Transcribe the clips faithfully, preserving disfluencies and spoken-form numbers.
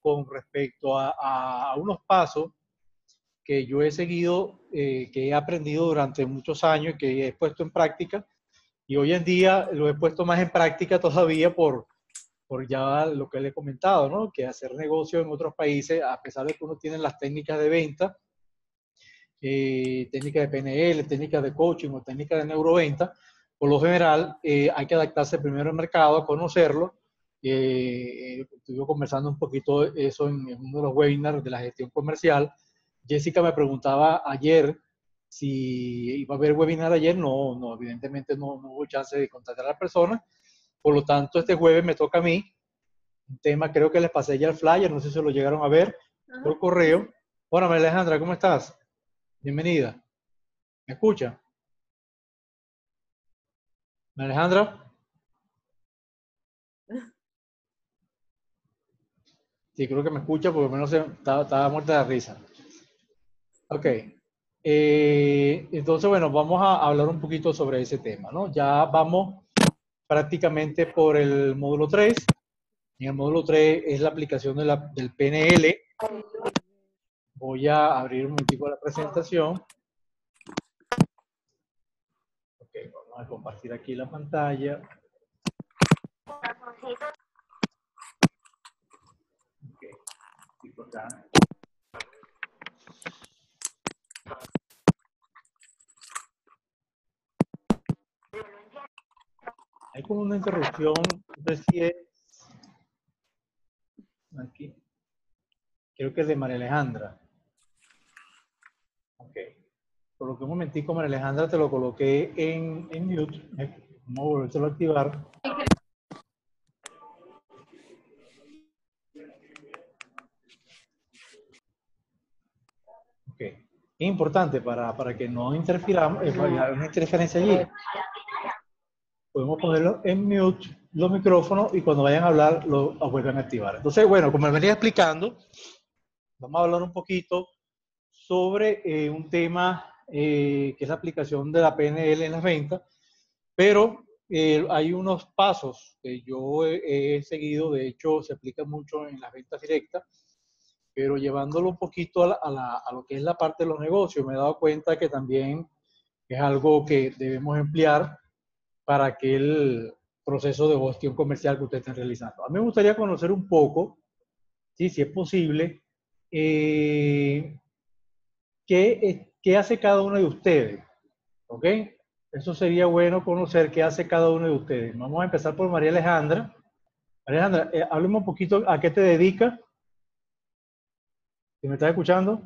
con respecto a, a unos pasos que yo he seguido, eh, que he aprendido durante muchos años y que he puesto en práctica. Y hoy en día lo he puesto más en práctica todavía por, por ya lo que le he comentado, ¿no? Que hacer negocio en otros países, a pesar de que uno tiene las técnicas de venta, eh, técnicas de P N L, técnicas de coaching o técnicas de neuroventa, por lo general eh, hay que adaptarse primero al mercado, a conocerlo. Eh, eh, estuve conversando un poquito de eso en, en uno de los webinars de la gestión comercial. Jessica me preguntaba ayer si iba a haber webinar ayer. No, no, evidentemente no, no hubo chance de contactar a la persona. Por lo tanto, este jueves me toca a mí. Un tema, creo que les pasé ya el flyer, no sé si se lo llegaron a ver por correo. Hola, María Alejandra, ¿cómo estás? Bienvenida. ¿Me escucha? María Alejandra. Sí, creo que me escucha, por lo menos estaba, estaba muerta de risa. Ok. Eh, entonces, bueno, vamos a hablar un poquito sobre ese tema, ¿no? Ya vamos prácticamente por el módulo tres. En el módulo tres es la aplicación de la, del P N L. Voy a abrir un momentico la presentación. Ok, vamos a compartir aquí la pantalla. Ok, y por acá. Hay como una interrupción, no sé si es aquí. Creo que es de María Alejandra. Ok. Coloqué un momentico, María Alejandra, te lo coloqué en, en mute. Vamos a volvérselo a activar. Ok. Es importante para, para que no interfiramos, eh, para haya una interferencia allí. Podemos ponerlo en mute, los micrófonos, y cuando vayan a hablar, lo, lo vuelven a activar. Entonces, bueno, como me venía explicando, vamos a hablar un poquito sobre eh, un tema eh, que es la aplicación de la P N L en las ventas, pero eh, hay unos pasos que yo he, he seguido, de hecho se aplica mucho en las ventas directas, pero llevándolo un poquito a, la, a, la, a lo que es la parte de los negocios, me he dado cuenta que también es algo que debemos emplear para aquel proceso de gestión comercial que ustedes estén realizando. A mí me gustaría conocer un poco, ¿sí? Si es posible, eh, ¿qué, qué hace cada uno de ustedes? ¿Ok? Eso sería bueno conocer qué hace cada uno de ustedes. Vamos a empezar por María Alejandra. María Alejandra, eh, háblame un poquito a qué te dedicas. ¿Si me estás escuchando?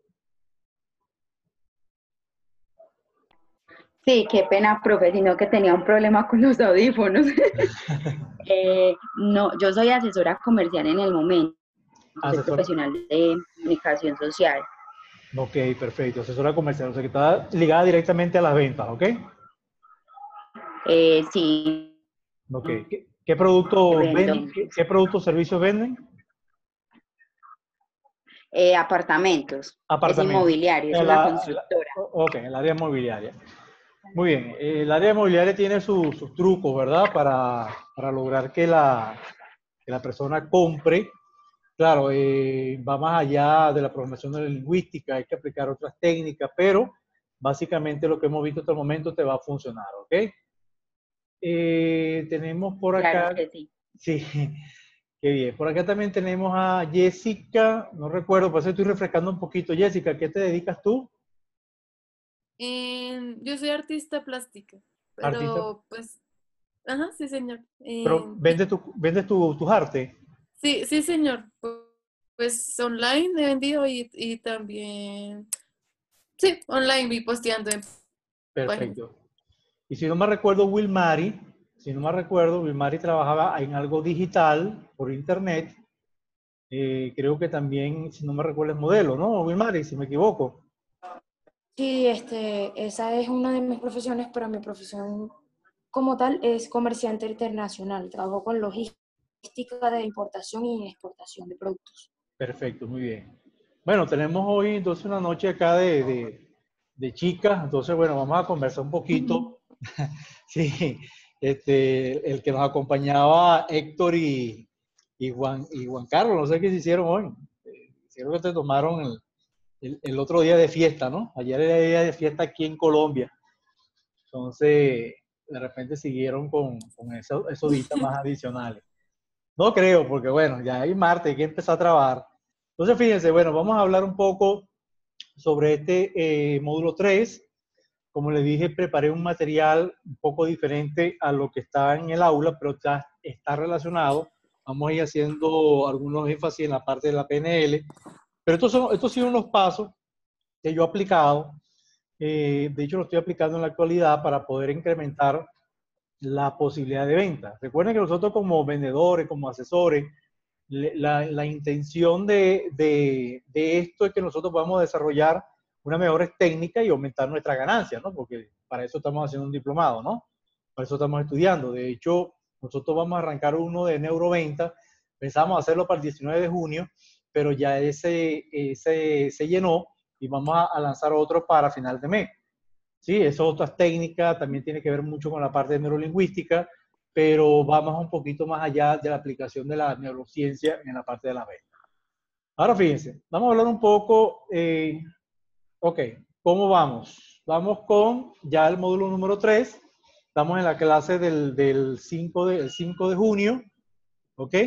Sí, qué pena, profe, sino que tenía un problema con los audífonos. eh, no, yo soy asesora comercial en el momento, soy Asesora. profesional de comunicación social. Ok, perfecto. Asesora comercial, o sea que está ligada directamente a las ventas, ¿ok? Eh, sí. Ok. ¿Qué, qué productos Vendo venden? ¿Qué, qué productos servicios venden? eh, apartamentos, es Apartamentos. inmobiliario, es En una la, en la, constructora. ok, en el área inmobiliaria. Muy bien. El área inmobiliaria tiene sus su trucos, ¿verdad? Para, para lograr que la, que la persona compre. Claro, eh, va más allá de la programación de la lingüística, hay que aplicar otras técnicas, pero básicamente lo que hemos visto hasta el momento te va a funcionar, ¿ok? Eh, tenemos por Claro acá, que sí. sí, qué bien. Por acá también tenemos a Jessica, no recuerdo, por eso estoy refrescando un poquito. Jessica, ¿a qué te dedicas tú? Eh, yo soy artista plástica, Artista, pero pues, ajá, sí, señor. pero Eh, vendes, tu, vendes tu, tus artes. sí, sí, señor. Pu- Pues online he vendido y, y también, sí, online vi posteando en páginas. Perfecto. Y si no me recuerdo, Wilmary, si no me recuerdo, Wilmary trabajaba en algo digital por internet. Eh, creo que también, si no me recuerdo, es modelo, ¿no? Wilmary, si me equivoco. Sí, este, esa es una de mis profesiones, pero mi profesión como tal es comerciante internacional. Trabajo con logística de importación y exportación de productos. Perfecto, muy bien. Bueno, tenemos hoy entonces una noche acá de, de, de chicas, entonces bueno, vamos a conversar un poquito. Sí, este, el que nos acompañaba, Héctor y, y Juan, y Juan Carlos, no sé qué se hicieron hoy. Eh, hicieron que te tomaron el, el, el otro día de fiesta, ¿no? Ayer era día de fiesta aquí en Colombia. Entonces, de repente siguieron con, con esos, esos días más adicionales. No creo, porque bueno, ya hay martes, hay que empezar a trabajar. Entonces, fíjense, bueno, vamos a hablar un poco sobre este eh, módulo tres. Como les dije, preparé un material un poco diferente a lo que está en el aula, pero está, está relacionado. Vamos a ir haciendo algunos énfasis en la parte de la P N L. Pero estos son, estos son unos pasos que yo he aplicado. Eh, de hecho, lo estoy aplicando en la actualidad para poder incrementar la posibilidad de venta. Recuerden que nosotros como vendedores, como asesores, la, la intención de, de, de esto es que nosotros podamos desarrollar una mejor técnica y aumentar nuestra ganancia, ¿no? Porque para eso estamos haciendo un diplomado, ¿no? Para eso estamos estudiando. De hecho, nosotros vamos a arrancar uno de neuroventa. Pensamos hacerlo para el diecinueve de junio, pero ya ese, ese se llenó y vamos a, a lanzar otro para final de mes. Sí, eso otras técnicas, también tiene que ver mucho con la parte de neurolingüística, pero vamos un poquito más allá de la aplicación de la neurociencia en la parte de la venta. Ahora fíjense, vamos a hablar un poco, eh, ok, ¿cómo vamos? Vamos con ya el módulo número tres, estamos en la clase del, del cinco, de, el cinco de junio, ok,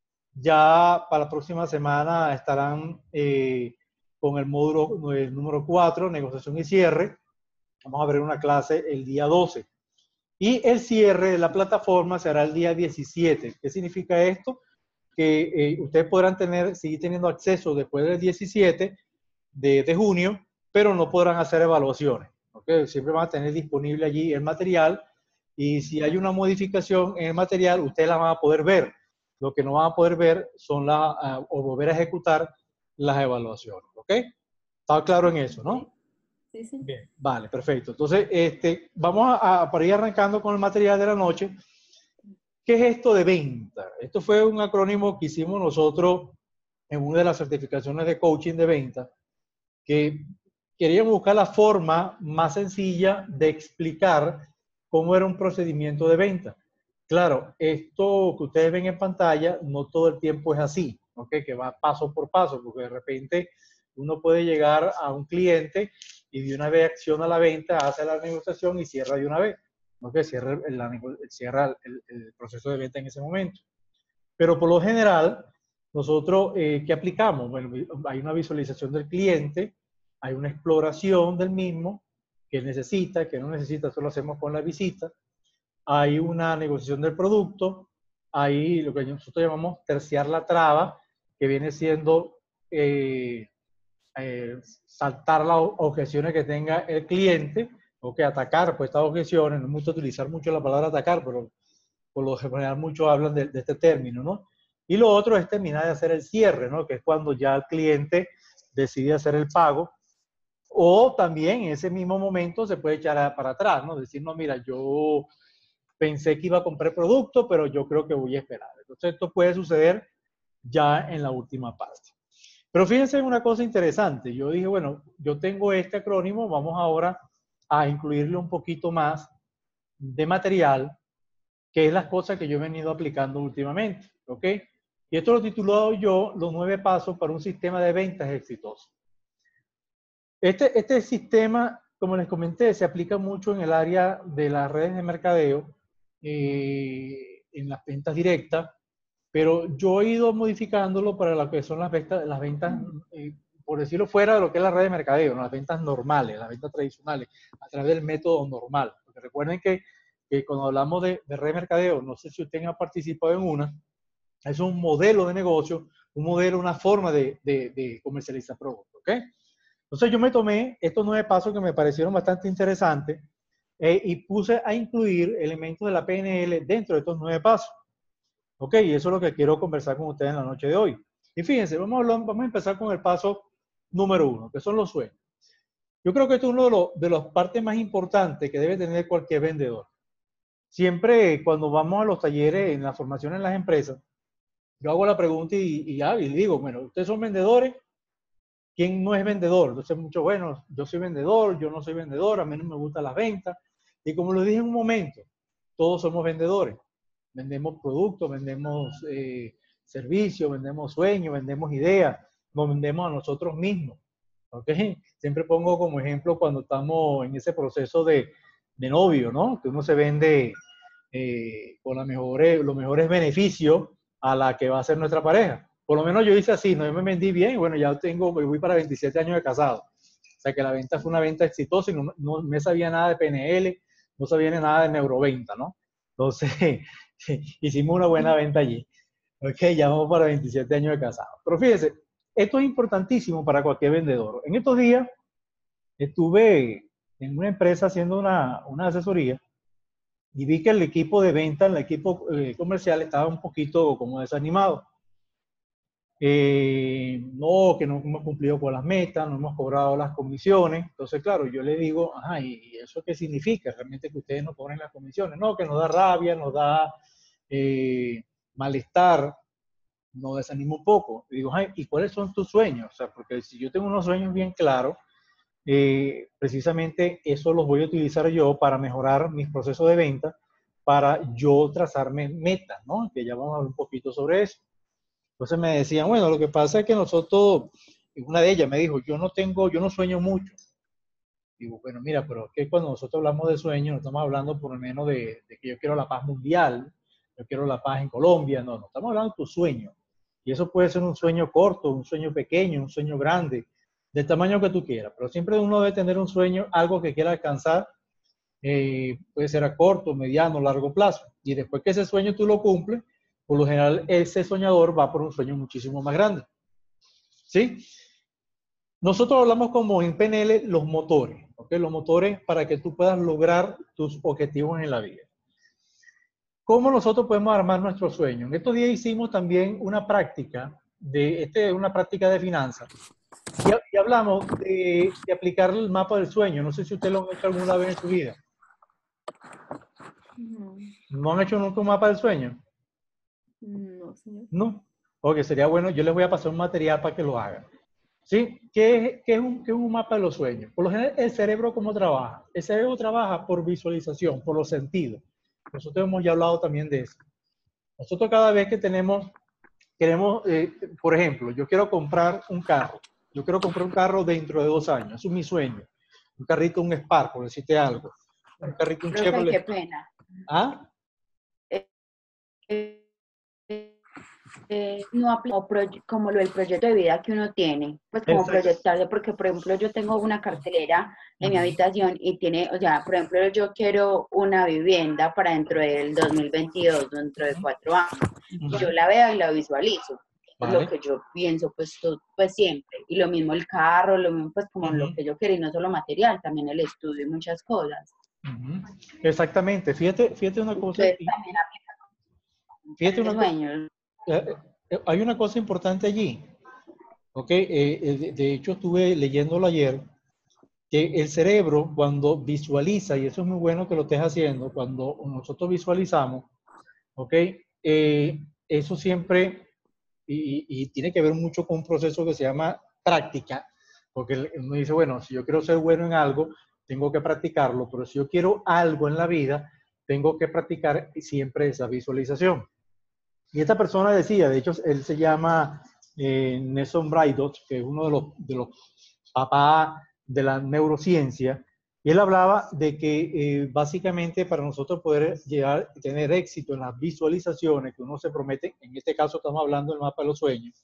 ya para la próxima semana estarán eh, con el módulo el número cuatro, negociación y cierre. Vamos a ver una clase el día doce. Y el cierre de la plataforma será el día diecisiete. ¿Qué significa esto? Que eh, ustedes podrán tener, seguir teniendo acceso después del diecisiete de, de junio, pero no podrán hacer evaluaciones. ¿Okay? Siempre van a tener disponible allí el material y si hay una modificación en el material, ustedes la van a poder ver. Lo que no van a poder ver son las, uh, o volver a ejecutar las evaluaciones. ¿Ok? ¿Está claro en eso, no? Sí, sí. Bien, vale, perfecto. Entonces, este, vamos a, a, para ir arrancando con el material de la noche. ¿Qué es esto de venta? Esto fue un acrónimo que hicimos nosotros en una de las certificaciones de coaching de venta, que queríamos buscar la forma más sencilla de explicar cómo era un procedimiento de venta. Claro, esto que ustedes ven en pantalla no todo el tiempo es así, ¿ok? Que va paso por paso, porque de repente uno puede llegar a un cliente y de una vez acciona la venta, hace la negociación y cierra de una vez. ¿No? Que cierra, el, la, cierra el, el proceso de venta en ese momento. Pero por lo general, nosotros, eh, ¿qué aplicamos? Bueno, hay una visualización del cliente, hay una exploración del mismo, que necesita, que no necesita, eso lo hacemos con la visita. Hay una negociación del producto, hay lo que nosotros llamamos terciar la traba, que viene siendo eh, eh, saltar las objeciones que tenga el cliente, o que atacar pues estas objeciones. No me gusta utilizar mucho la palabra atacar, pero por lo general muchos hablan de, de este término, ¿no? Y lo otro es terminar de hacer el cierre, ¿no? Que es cuando ya el cliente decide hacer el pago, o también en ese mismo momento se puede echar para atrás, ¿no? Decir, no, mira, yo pensé que iba a comprar producto, pero yo creo que voy a esperar. Entonces esto puede suceder ya en la última parte. Pero fíjense en una cosa interesante. Yo dije, bueno, yo tengo este acrónimo, vamos ahora a incluirle un poquito más de material, que es las cosas que yo he venido aplicando últimamente, ¿ok? Y esto lo he titulado yo, los nueve pasos para un sistema de ventas exitoso. Este, este sistema, como les comenté, se aplica mucho en el área de las redes de mercadeo, eh, en las ventas directas, pero yo he ido modificándolo para lo que son las ventas, las ventas eh, por decirlo fuera de lo que es la red de mercadeo, ¿no? Las ventas normales, las ventas tradicionales, a través del método normal. Porque recuerden que, que cuando hablamos de, de red de mercadeo, no sé si usted ha participado en una, es un modelo de negocio, un modelo, una forma de, de, de comercializar productos, ¿ok? Entonces yo me tomé estos nueve pasos que me parecieron bastante interesantes eh, y puse a incluir elementos de la P N L dentro de estos nueve pasos. Ok, y eso es lo que quiero conversar con ustedes en la noche de hoy. Y fíjense, vamos a, hablar, vamos a empezar con el paso número uno, que son los sueños. Yo creo que esto es uno de los, de las partes más importantes que debe tener cualquier vendedor. Siempre cuando vamos a los talleres, en la formación en las empresas, yo hago la pregunta y, y, y digo, bueno, ¿ustedes son vendedores? ¿Quién no es vendedor? Entonces, mucho, bueno, yo soy vendedor, yo no soy vendedor, a mí no me gustan las ventas. Y como lo dije en un momento, todos somos vendedores. Vendemos productos, vendemos eh, servicio, vendemos sueños, vendemos ideas, nos vendemos a nosotros mismos. ¿Okay? Siempre pongo como ejemplo cuando estamos en ese proceso de, de novio, ¿no? Que uno se vende eh, con la mejores, los mejores beneficios a la que va a ser nuestra pareja. Por lo menos yo hice así, no, yo me vendí bien, bueno, ya tengo, voy para veintisiete años de casado. O sea que la venta fue una venta exitosa y no, no me sabía nada de P N L, no sabía nada de neuroventa, ¿no? Entonces, hicimos una buena venta allí. Ok, ya vamos para veintisiete años de casado. Pero fíjense, esto es importantísimo para cualquier vendedor. En estos días estuve en una empresa haciendo una, una asesoría y vi que el equipo de venta, el equipo eh, comercial estaba un poquito como desanimado. Eh, no, que no hemos cumplido con las metas, no hemos cobrado las comisiones. Entonces, claro, yo le digo, ajá, ¿y eso qué significa? Realmente que ustedes no cobren las comisiones. No, que nos da rabia, nos da eh, malestar, nos desanima un poco. Y digo, ay, ¿y cuáles son tus sueños? O sea, porque si yo tengo unos sueños bien claros, eh, precisamente eso los voy a utilizar yo para mejorar mis procesos de venta, para yo trazarme metas, ¿no? Que ya vamos a hablar un poquito sobre eso. Entonces me decían, bueno, lo que pasa es que nosotros, una de ellas me dijo, yo no tengo, yo no sueño mucho. Digo, bueno, mira, pero es que cuando nosotros hablamos de sueños, no estamos hablando por lo menos de, de que yo quiero la paz mundial, yo quiero la paz en Colombia, no, no, estamos hablando de tu sueño. Y eso puede ser un sueño corto, un sueño pequeño, un sueño grande, del tamaño que tú quieras. Pero siempre uno debe tener un sueño, algo que quiera alcanzar, eh, puede ser a corto, mediano, largo plazo. Y después que ese sueño tú lo cumples, por lo general ese soñador va por un sueño muchísimo más grande. ¿Sí? Nosotros hablamos como en P N L los motores, ¿ok? Los motores para que tú puedas lograr tus objetivos en la vida. ¿Cómo nosotros podemos armar nuestro sueño? En estos días hicimos también una práctica, de, este es una práctica de finanzas, y, y hablamos de, de aplicar el mapa del sueño. No sé si ustedes lo han hecho alguna vez en su vida. No, ¿No han hecho nunca un mapa del sueño? no, señor. No. Ok, sería bueno, yo les voy a pasar un material para que lo hagan. ¿Sí? ¿Qué es, qué es, un, qué es un mapa de los sueños? Por lo general, el cerebro, ¿cómo trabaja? El cerebro trabaja por visualización, por los sentidos. Nosotros hemos ya hablado también de eso. Nosotros cada vez que tenemos, queremos, eh, por ejemplo, yo quiero comprar un carro. Yo quiero comprar un carro dentro de dos años. Eso es mi sueño. Un carrito, un Spark, por decirte algo. Un carrito, un Profe, Chevrolet. qué pena. ¿Ah? Eh, eh, eh, no aplica como, proye- como lo del proyecto de vida que uno tiene, pues como Exacto. proyectarse, porque por ejemplo yo tengo una cartelera en mi Ujú. habitación y tiene, o sea, por ejemplo yo quiero una vivienda para dentro del dos mil veintidós, dentro de cuatro años, y yo la veo y la visualizo, es Vale. lo que yo pienso pues, to- pues siempre, y lo mismo el carro, lo mismo pues como lo Ujú. que yo quiero, y no solo material, también el estudio y muchas cosas. Ujú. Exactamente. Fíjate, fíjate una cosa. Entonces también aplica Fíjate el una cosa. sueño. Eh, eh, hay una cosa importante allí, ¿ok? Eh, eh, de, de hecho, estuve leyéndolo ayer, que el cerebro cuando visualiza, y eso es muy bueno que lo estés haciendo, cuando nosotros visualizamos, ¿ok? Eh, eso siempre, y, y tiene que ver mucho con un proceso que se llama práctica, porque uno dice, bueno, si yo quiero ser bueno en algo, tengo que practicarlo, pero si yo quiero algo en la vida, tengo que practicar siempre esa visualización. Y esta persona decía, de hecho, él se llama eh, Nelson Braidot, que es uno de los, de los papás de la neurociencia, y él hablaba de que eh, básicamente para nosotros poder llegar, tener éxito en las visualizaciones que uno se promete, en este caso estamos hablando del mapa de los sueños,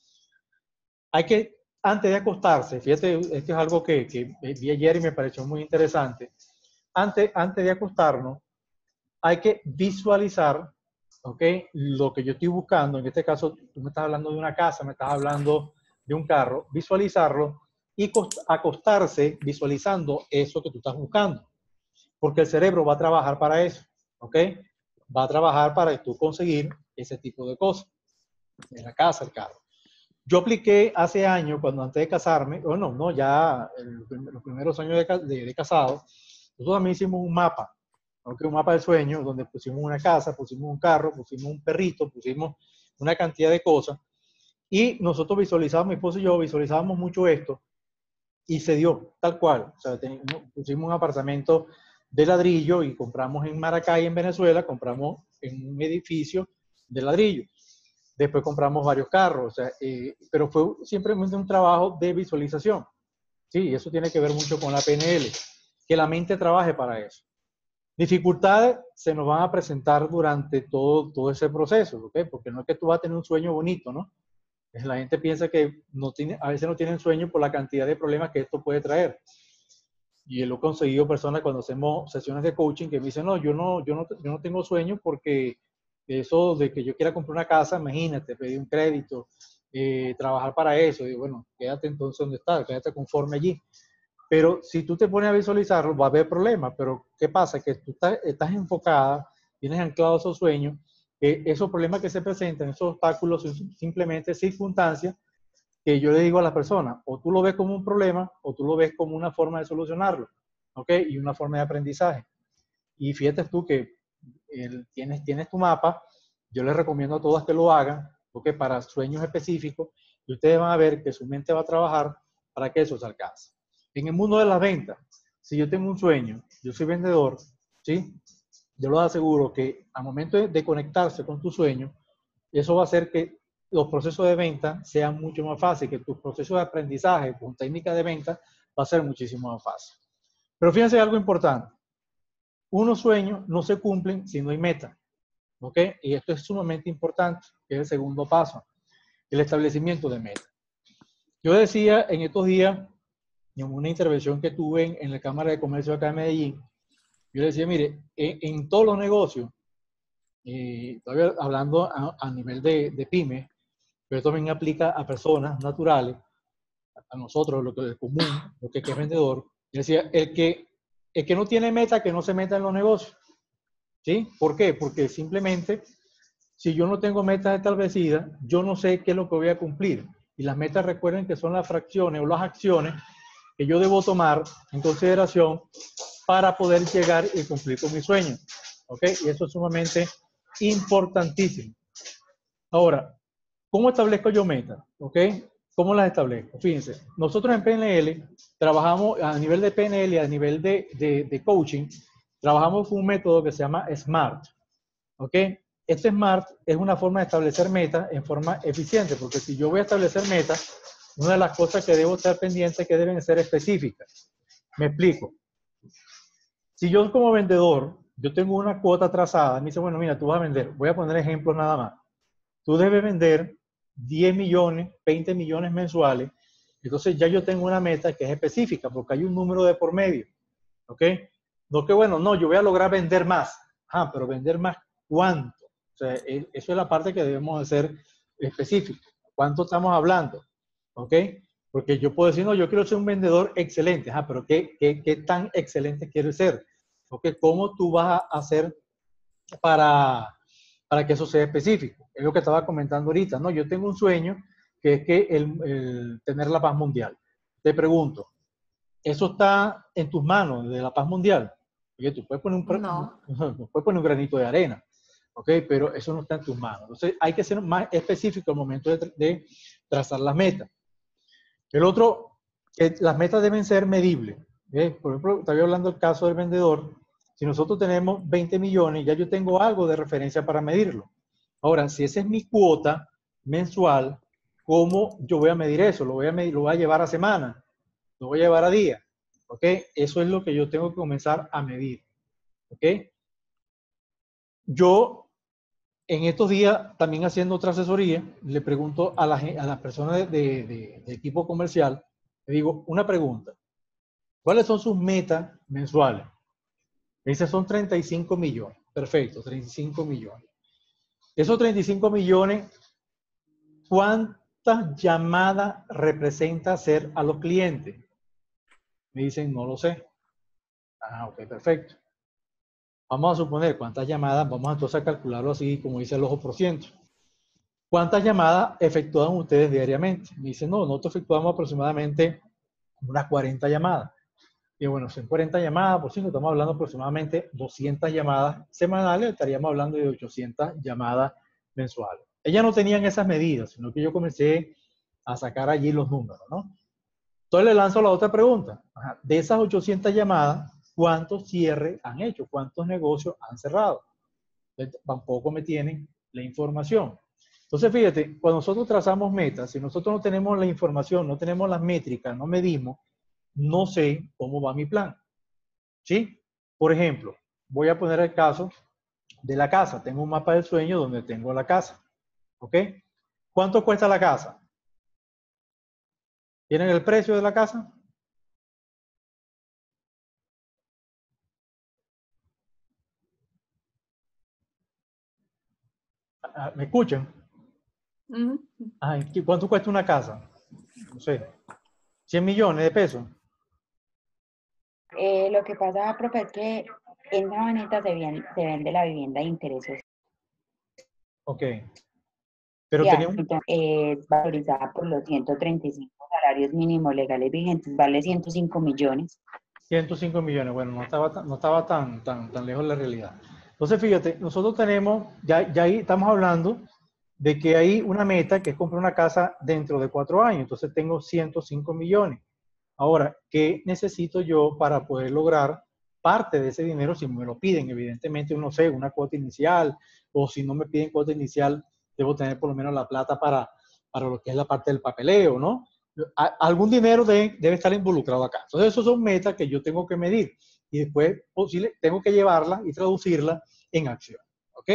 hay que, antes de acostarse, fíjate, esto es algo que, que vi ayer y me pareció muy interesante, antes, antes de acostarnos, hay que visualizar, ¿ok? Lo que yo estoy buscando, en este caso, tú me estás hablando de una casa, me estás hablando de un carro, visualizarlo y acostarse visualizando eso que tú estás buscando. Porque el cerebro va a trabajar para eso, ¿ok? Va a trabajar para tú conseguir ese tipo de cosas. En la casa, el carro. Yo apliqué hace años, cuando antes de casarme, o no, no, ya en los primeros años de, de, de casado, nosotros también hicimos un mapa. ¿Okay? Un mapa del sueño, donde pusimos una casa, pusimos un carro, pusimos un perrito, pusimos una cantidad de cosas. Y nosotros visualizábamos, mi esposo y yo visualizábamos mucho esto, y se dio tal cual. O sea, teníamos, pusimos un apartamento de ladrillo y compramos en Maracay, en Venezuela, compramos en un edificio de ladrillo. después compramos varios carros, o sea, eh, pero fue simplemente un trabajo de visualización. Sí, eso tiene que ver mucho con la P N L, que la mente trabaje para eso. Dificultades se nos van a presentar durante todo, todo ese proceso, ¿ok? Porque no es que tú vas a tener un sueño bonito, ¿no? La gente piensa que no tiene, a veces no tienen sueño por la cantidad de problemas que esto puede traer. Y lo he conseguido personas cuando hacemos sesiones de coaching que me dicen, no, yo no, yo no, yo no tengo sueño porque eso de que yo quiera comprar una casa, imagínate, pedir un crédito, eh, trabajar para eso. Y bueno, quédate entonces donde estás, quédate conforme allí. Pero si tú te pones a visualizarlo, va a haber problemas. Pero ¿qué pasa? Que tú estás, estás enfocada, tienes anclado esos sueños, que esos problemas que se presentan, esos obstáculos, son simplemente circunstancias que yo le digo a las personas, o tú lo ves como un problema, o tú lo ves como una forma de solucionarlo, ¿ok? Y una forma de aprendizaje. Y fíjate tú que el, tienes, tienes tu mapa, yo les recomiendo a todas que lo hagan, porque para sueños específicos, y ustedes van a ver que su mente va a trabajar para que eso se alcance. En el mundo de las ventas, si yo tengo un sueño, yo soy vendedor, ¿sí? Yo les aseguro que al momento de, de conectarse con tu sueño, eso va a hacer que los procesos de venta sean mucho más fáciles, que tu proceso de aprendizaje con técnicas de venta va a ser muchísimo más fácil. Pero fíjense algo importante. Unos sueños no se cumplen si no hay meta, ¿ok? Y esto es sumamente importante, que es el segundo paso, el establecimiento de meta. Yo decía en estos días, en una intervención que tuve en, en la Cámara de Comercio acá en Medellín, yo decía, mire, en, en todos los negocios, eh, todavía hablando a, a nivel de, de pyme, pero esto también aplica a personas naturales, a nosotros, lo que es común, lo que es vendedor. Yo decía, el que, el que no tiene meta, que no se meta en los negocios. ¿Sí? ¿Por qué? Porque simplemente, si yo no tengo metas establecidas, yo no sé qué es lo que voy a cumplir. Y las metas, recuerden que son las fracciones o las acciones que yo debo tomar en consideración para poder llegar y cumplir con mi sueño. ¿Ok? Y eso es sumamente importantísimo. Ahora, ¿cómo establezco yo metas? ¿Ok? ¿Cómo las establezco? Fíjense, nosotros en P N L trabajamos a nivel de P N L, a nivel de, de, de coaching, trabajamos con un método que se llama SMART. ¿Ok? Este SMART es una forma de establecer metas en forma eficiente, porque si yo voy a establecer metas, una de las cosas que debo estar pendiente es que deben ser específicas. Me explico. Si yo como vendedor, yo tengo una cuota trazada, me dice, bueno, mira, tú vas a vender, voy a poner ejemplos nada más. Tú debes vender diez millones, veinte millones mensuales. Entonces ya yo tengo una meta que es específica, porque hay un número de por medio. ¿Ok? No que, bueno, no, yo voy a lograr vender más. Ah, pero vender más, ¿cuánto? O sea, eso es la parte que debemos de ser específicos. ¿Cuánto estamos hablando? ¿Ok? Porque yo puedo decir, no, yo quiero ser un vendedor excelente. Ah, pero ¿qué, qué, qué tan excelente quiero ser? ¿Ok? ¿Cómo tú vas a hacer para, para que eso sea específico? Es lo que estaba comentando ahorita, ¿no? Yo tengo un sueño que es que el, el tener la paz mundial. Te pregunto, ¿eso está en tus manos de la paz mundial? Oye, tú puedes poner un, No. puedes poner un granito de arena, ¿ok? Pero eso no está en tus manos. Entonces hay que ser más específico al momento de, de trazar las metas. El otro, eh, las metas deben ser medibles. ¿eh? Por ejemplo, estaba hablando del caso del vendedor. Si nosotros tenemos veinte millones, ya yo tengo algo de referencia para medirlo. Ahora, si esa es mi cuota mensual, ¿cómo yo voy a medir eso? ¿Lo voy a, medir, lo voy a llevar a semana? ¿Lo voy a llevar a día? ¿Ok? Eso es lo que yo tengo que comenzar a medir. ¿Ok? Yo, en estos días, también haciendo otra asesoría, le pregunto a las a la personas de, de, de, de equipo comercial, le digo, una pregunta. ¿Cuáles son sus metas mensuales? Me dice, son treinta y cinco millones. Perfecto, treinta y cinco millones. Esos treinta y cinco millones, ¿cuántas llamadas representa hacer a los clientes? Me dicen, no lo sé. Ah, ok, perfecto. Vamos a suponer cuántas llamadas, vamos entonces a calcularlo así, como dice el ojo por ciento. ¿Cuántas llamadas efectúan ustedes diariamente? Me dicen, no, nosotros efectuamos aproximadamente unas cuarenta llamadas. Y bueno, son cuarenta llamadas por cinco, estamos hablando aproximadamente doscientas llamadas semanales, estaríamos hablando de ochocientas llamadas mensuales. Ellas no tenían esas medidas, sino que yo comencé a sacar allí los números, ¿no? Entonces le lanzo la otra pregunta. Ajá, de esas ochocientas llamadas, ¿cuántos cierres han hecho? ¿Cuántos negocios han cerrado? Entonces, tampoco me tienen la información. Entonces, fíjate, cuando nosotros trazamos metas, si nosotros no tenemos la información, no tenemos las métricas, no medimos, no sé cómo va mi plan. ¿Sí? Por ejemplo, voy a poner el caso de la casa. Tengo un mapa del sueño donde tengo la casa. ¿Ok? ¿Cuánto cuesta la casa? ¿Tienen el precio de la casa? ¿Me escuchan? Ujú. Ay, ¿cuánto cuesta una casa? No sé. cien millones de pesos. Eh, lo que pasa, profe, es que en Sabaneta se, vien- se vende la vivienda de intereses Ok. Pero sociales, tenemos entonces es valorizada por los ciento treinta y cinco salarios mínimos legales vigentes, vale ciento cinco millones. ciento cinco millones. Bueno, no estaba, tan, no estaba tan, tan, tan lejos de la realidad. Entonces, fíjate, nosotros tenemos, ya, ya ahí estamos hablando de que hay una meta que es comprar una casa dentro de cuatro años. Entonces, tengo ciento cinco millones. Ahora, ¿qué necesito yo para poder lograr parte de ese dinero si me lo piden? Evidentemente, no sé, una cuota inicial, o si no me piden cuota inicial, debo tener por lo menos la plata para, para lo que es la parte del papeleo, ¿no? A- algún dinero de- debe estar involucrado acá. Entonces, esas son metas que yo tengo que medir y después posible, tengo que llevarla y traducirla en acción, ¿ok?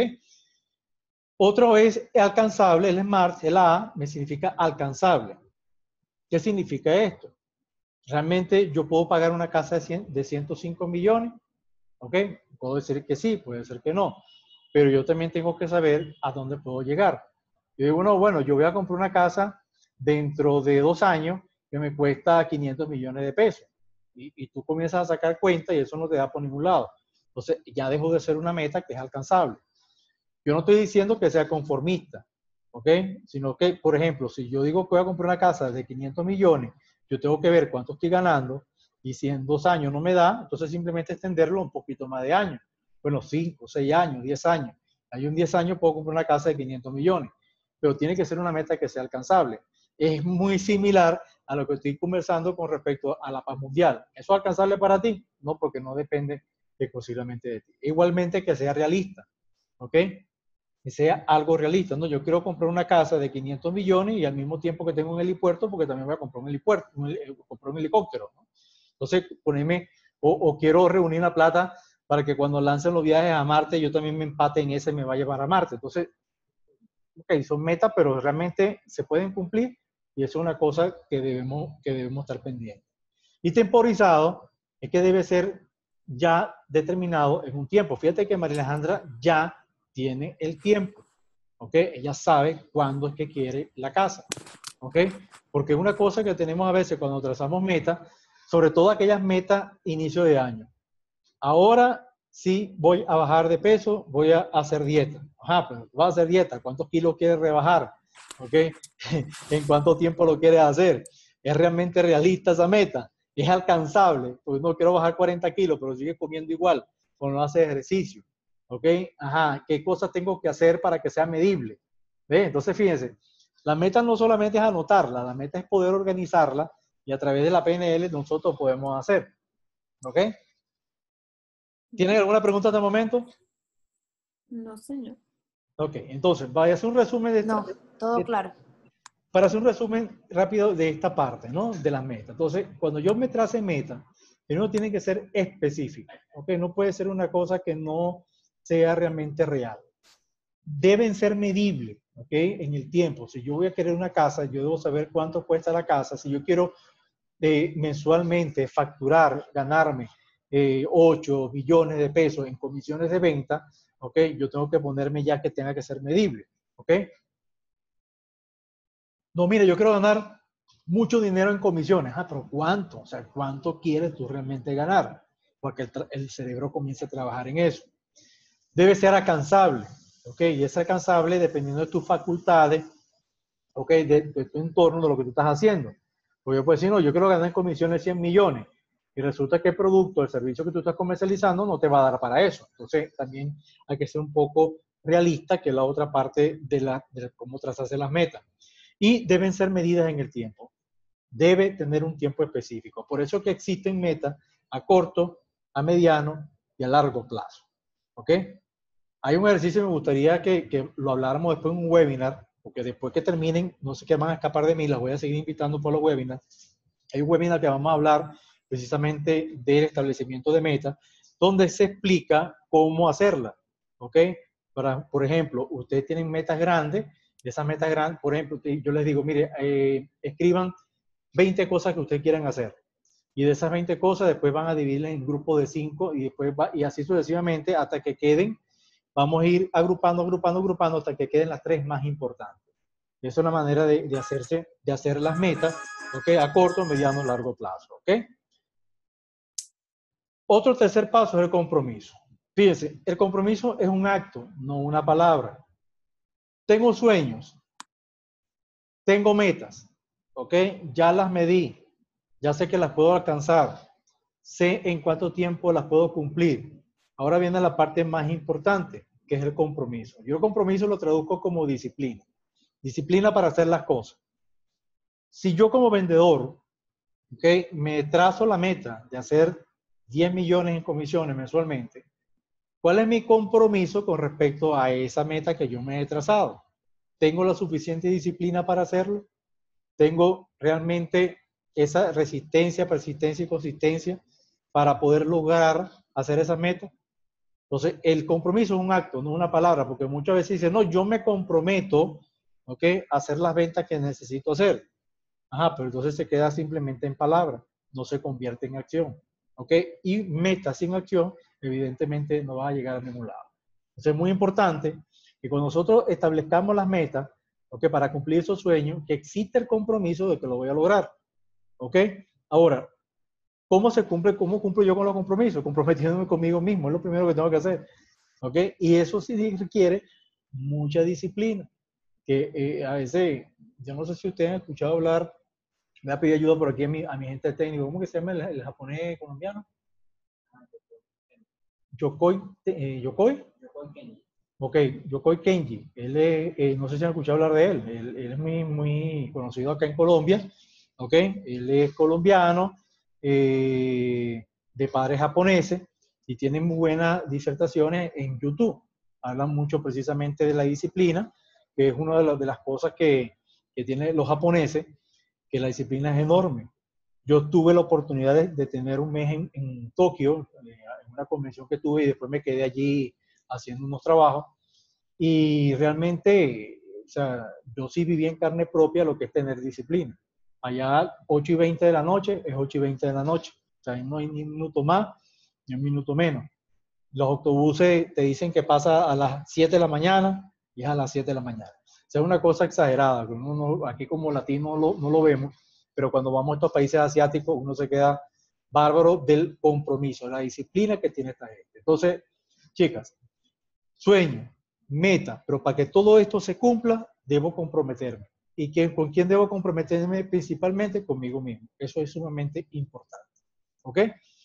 Otro es alcanzable, el SMART, el A me significa alcanzable. ¿Qué significa esto? Realmente yo puedo pagar una casa de, cien, de ciento cinco millones, ¿ok? Puedo decir que sí, puede ser que no, pero yo también tengo que saber a dónde puedo llegar. Yo digo, no, bueno, yo voy a comprar una casa dentro de dos años que me cuesta quinientos millones de pesos. Y, y tú comienzas a sacar cuenta y eso no te da por ningún lado. Entonces ya dejo de ser una meta que es alcanzable. Yo no estoy diciendo que sea conformista, ¿ok? Sino que, por ejemplo, si yo digo que voy a comprar una casa de quinientos millones, yo tengo que ver cuánto estoy ganando y si en dos años no me da, entonces simplemente extenderlo un poquito más de años. Bueno, cinco, seis años, diez años. Hay un diez años puedo comprar una casa de quinientos millones, pero tiene que ser una meta que sea alcanzable. Es muy similar a lo que estoy conversando con respecto a la paz mundial. ¿Eso es alcanzable para ti? No, porque no depende exclusivamente de ti. Igualmente que sea realista, ¿ok? Que sea algo realista, ¿no? Yo quiero comprar una casa de quinientos millones y al mismo tiempo que tengo un helipuerto, porque también voy a comprar un helipuerto, un, hel comprar un helicóptero, ¿no? Entonces, ponerme, o, o quiero reunir la plata para que cuando lancen los viajes a Marte, yo también me empate en ese y me va a llevar a Marte. Entonces, ok, son metas, pero realmente se pueden cumplir y eso es una cosa que debemos, que debemos estar pendientes. Y temporizado es que debe ser ya determinado en un tiempo. Fíjate que María Alejandra ya tiene el tiempo, ¿ok? Ella sabe cuándo es que quiere la casa, ¿ok? Porque una cosa que tenemos a veces cuando trazamos metas, sobre todo aquellas metas inicio de año. Ahora sí voy a bajar de peso, voy a hacer dieta. Ajá, pero vas a hacer dieta, ¿cuántos kilos quieres rebajar? ¿Ok? ¿En cuánto tiempo lo quieres hacer? ¿Es realmente realista esa meta? ¿Es alcanzable? Pues no quiero bajar cuarenta kilos, pero sigue comiendo igual, o no hace ejercicio. ¿Ok? Ajá, ¿qué cosas tengo que hacer para que sea medible? ¿Ve? Entonces, fíjense, la meta no solamente es anotarla, la meta es poder organizarla y a través de la P N L nosotros podemos hacer. ¿Ok? ¿Tienen alguna pregunta hasta el momento? No, señor. Ok, entonces, vaya a hacer un resumen de esta, No, todo de- claro. para hacer un resumen rápido de esta parte, ¿no? De las metas. Entonces, cuando yo me trace meta, uno tiene que ser específico, ¿ok? No puede ser una cosa que no sea realmente real. Deben ser medibles, ¿ok? En el tiempo. Si yo voy a querer una casa, yo debo saber cuánto cuesta la casa. Si yo quiero eh, mensualmente facturar, ganarme eh, ocho billones de pesos en comisiones de venta, ¿ok? Yo tengo que ponerme ya que tenga que ser medible, ¿ok? No, mire, yo quiero ganar mucho dinero en comisiones. Ah, pero ¿cuánto? O sea, ¿cuánto quieres tú realmente ganar? Porque el, el cerebro comienza a trabajar en eso. Debe ser alcanzable, ¿ok? Y es alcanzable dependiendo de tus facultades, ¿ok? De, de tu entorno, de lo que tú estás haciendo. Porque yo puedo decir, no, yo quiero ganar en comisiones cien millones. Y resulta que el producto, el servicio que tú estás comercializando no te va a dar para eso. Entonces, también hay que ser un poco realista, que es la otra parte de, la, de cómo trazarse las metas. Y deben ser medidas en el tiempo. Debe tener un tiempo específico. Por eso que existen metas a corto, a mediano y a largo plazo. ¿Ok? Hay un ejercicio que me gustaría que, que lo habláramos después en un webinar, porque después que terminen, no sé qué van a escapar de mí, las voy a seguir invitando por los webinars. Hay un webinar que vamos a hablar precisamente del establecimiento de metas, donde se explica cómo hacerla, ¿ok? Para, por ejemplo, ustedes tienen metas grandes, de esas metas grandes, por ejemplo, yo les digo, mire, eh, escriban veinte cosas que ustedes quieran hacer. Y de esas veinte cosas, después van a dividirlas en grupos de cinco y, después va, y así sucesivamente hasta que queden. Vamos a ir agrupando, agrupando, agrupando hasta que queden las tres más importantes. Esa es una manera de, de, hacerse, de hacer las metas, ¿ok? A corto, mediano, largo plazo, ¿ok? Otro tercer paso es el compromiso. Fíjense, el compromiso es un acto, no una palabra. Tengo sueños, tengo metas, ¿ok? Ya las medí, ya sé que las puedo alcanzar, sé en cuánto tiempo las puedo cumplir. Ahora viene la parte más importante, que es el compromiso. Yo el compromiso lo traduzco como disciplina. Disciplina para hacer las cosas. Si yo como vendedor, ¿okay?, me trazo la meta de hacer diez millones en comisiones mensualmente, ¿cuál es mi compromiso con respecto a esa meta que yo me he trazado? ¿Tengo la suficiente disciplina para hacerlo? ¿Tengo realmente esa resistencia, persistencia y consistencia para poder lograr hacer esa meta? Entonces, el compromiso es un acto, no una palabra, porque muchas veces dicen, no, yo me comprometo, ¿ok?, a hacer las ventas que necesito hacer. Ajá, pero entonces se queda simplemente en palabra, no se convierte en acción, ¿ok? Y meta sin acción, evidentemente no va a llegar a ningún lado. Entonces es muy importante que cuando nosotros establezcamos las metas, ¿ok?, para cumplir esos sueños, que existe el compromiso de que lo voy a lograr, ¿ok? Ahora, ¿cómo se cumple, cómo cumplo yo con los compromisos? Comprometiéndome conmigo mismo, es lo primero que tengo que hacer, ¿ok? Y eso sí requiere mucha disciplina, que eh, a veces, yo no sé si ustedes han escuchado hablar, me ha pedido ayuda por aquí a mi, a mi gente técnico, ¿cómo que se llama el, el japonés colombiano? Yokoi, eh, Yokoi. Ok, Yokoi Kenji. Él es, eh, no sé si han escuchado hablar de él. Él, él es muy, muy conocido acá en Colombia. Ok, él es colombiano, eh, de padres japoneses y tiene muy buenas disertaciones en YouTube. Hablan mucho precisamente de la disciplina, que es una de, las, de las cosas que, que tienen los japoneses, que la disciplina es enorme. Yo tuve la oportunidad de, de tener un mes en, en Tokio, eh, en una convención que tuve, y después me quedé allí haciendo unos trabajos. Y realmente, o sea, yo sí viví en carne propia lo que es tener disciplina. Allá ocho y veinte de la noche es ocho y veinte de la noche. O sea, no hay ni un minuto más ni un minuto menos. Los autobuses te dicen que pasa a las siete de la mañana y es a las siete de la mañana. O sea, es una cosa exagerada. Uno no, aquí como latino no lo, no lo vemos, pero cuando vamos a estos países asiáticos uno se queda bárbaro del compromiso, la disciplina que tiene esta gente. Entonces, chicas, sueño, meta, pero para que todo esto se cumpla, debo comprometerme. ¿Y que, con quién debo comprometerme? Principalmente conmigo mismo. Eso es sumamente importante. ¿Ok?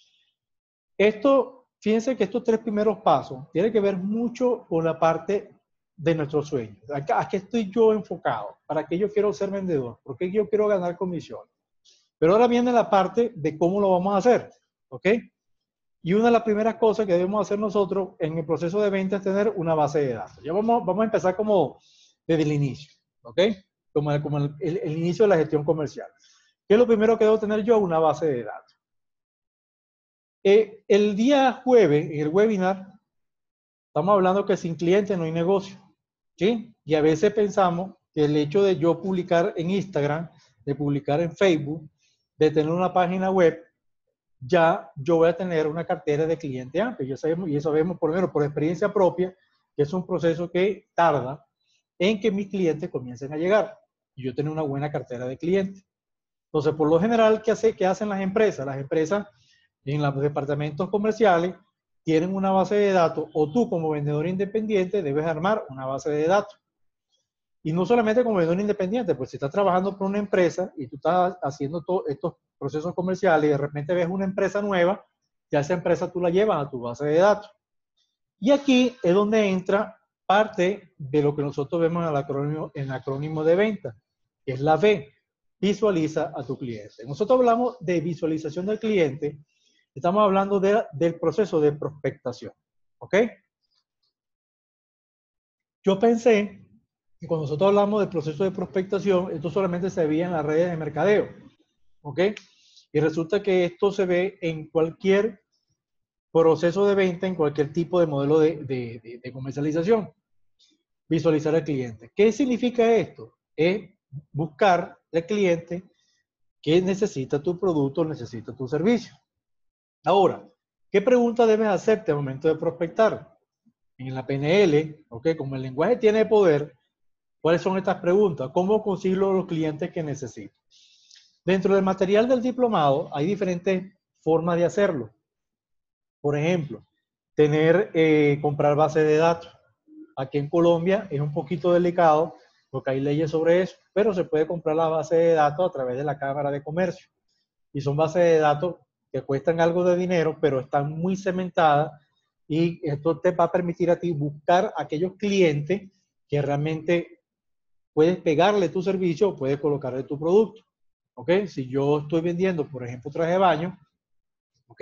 Esto, fíjense que estos tres primeros pasos tienen que ver mucho con la parte de nuestros sueños. ¿A qué estoy yo enfocado? ¿Para qué yo quiero ser vendedor? ¿Por qué yo quiero ganar comisiones? Pero ahora viene la parte de cómo lo vamos a hacer. ¿Ok? Y una de las primeras cosas que debemos hacer nosotros en el proceso de venta es tener una base de datos. Ya vamos, vamos a empezar como desde el inicio, ¿ok? Como, el, como el, el, el inicio de la gestión comercial. ¿Qué es lo primero que debo tener yo? Una base de datos. Eh, el día jueves, en el webinar, estamos hablando que sin cliente no hay negocio, ¿sí? Y a veces pensamos que el hecho de yo publicar en Instagram, de publicar en Facebook, de tener una página web, ya yo voy a tener una cartera de cliente amplio. Ya sabemos, y eso sabemos por lo menos por experiencia propia, que es un proceso que tarda en que mis clientes comiencen a llegar y yo tener una buena cartera de clientes. Entonces, por lo general, ¿qué, hace, qué hacen las empresas? Las empresas en los departamentos comerciales tienen una base de datos, o tú como vendedor independiente debes armar una base de datos. Y no solamente como vendedor independiente, pues si estás trabajando por una empresa y tú estás haciendo todos estos procesos comerciales y de repente ves una empresa nueva, ya esa empresa tú la llevas a tu base de datos. Y aquí es donde entra parte de lo que nosotros vemos en el acrónimo, en el acrónimo de venta, que es la V, visualiza a tu cliente. Nosotros hablamos de visualización del cliente, estamos hablando de, del proceso de prospectación, ¿ok? Yo pensé Y cuando nosotros hablamos del proceso de prospectación, esto solamente se veía en las redes de mercadeo, ¿ok? Y resulta que esto se ve en cualquier proceso de venta, en cualquier tipo de modelo de, de, de, de comercialización. Visualizar al cliente. ¿Qué significa esto? Es buscar al cliente que necesita tu producto, necesita tu servicio. Ahora, ¿qué pregunta debes hacerte al momento de prospectar? En la P N L, ¿ok? Como el lenguaje tiene poder, ¿cuáles son estas preguntas? ¿Cómo consigo los clientes que necesito? Dentro del material del diplomado hay diferentes formas de hacerlo. Por ejemplo, tener, eh, comprar base de datos. Aquí en Colombia es un poquito delicado porque hay leyes sobre eso, pero se puede comprar la base de datos a través de la Cámara de Comercio. Y son bases de datos que cuestan algo de dinero, pero están muy cementadas y esto te va a permitir a ti buscar aquellos clientes que realmente puedes pegarle tu servicio o puedes colocarle tu producto. ¿Ok? Si yo estoy vendiendo, por ejemplo, traje de baño, ¿ok?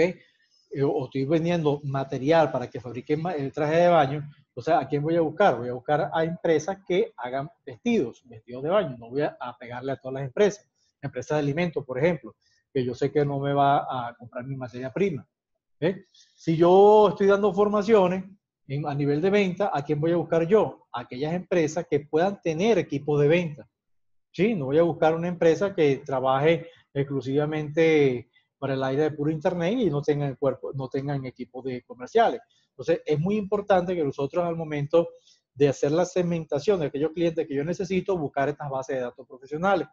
O estoy vendiendo material para que fabriquen el traje de baño, o sea, ¿a quién voy a buscar? Voy a buscar a empresas que hagan vestidos, vestidos de baño. No voy a, a pegarle a todas las empresas. Empresas de alimentos, por ejemplo, que yo sé que no me va a comprar mi materia prima. ¿Eh? Si yo estoy dando formaciones en, a nivel de venta, ¿a quién voy a buscar yo? A aquellas empresas que puedan tener equipos de venta. ¿Sí? No voy a buscar una empresa que trabaje exclusivamente para el aire de puro internet y no tengan cuerpo, no tengan equipos de comerciales. Entonces, es muy importante que nosotros al momento de hacer la segmentación de aquellos clientes que yo necesito, buscar estas bases de datos profesionales.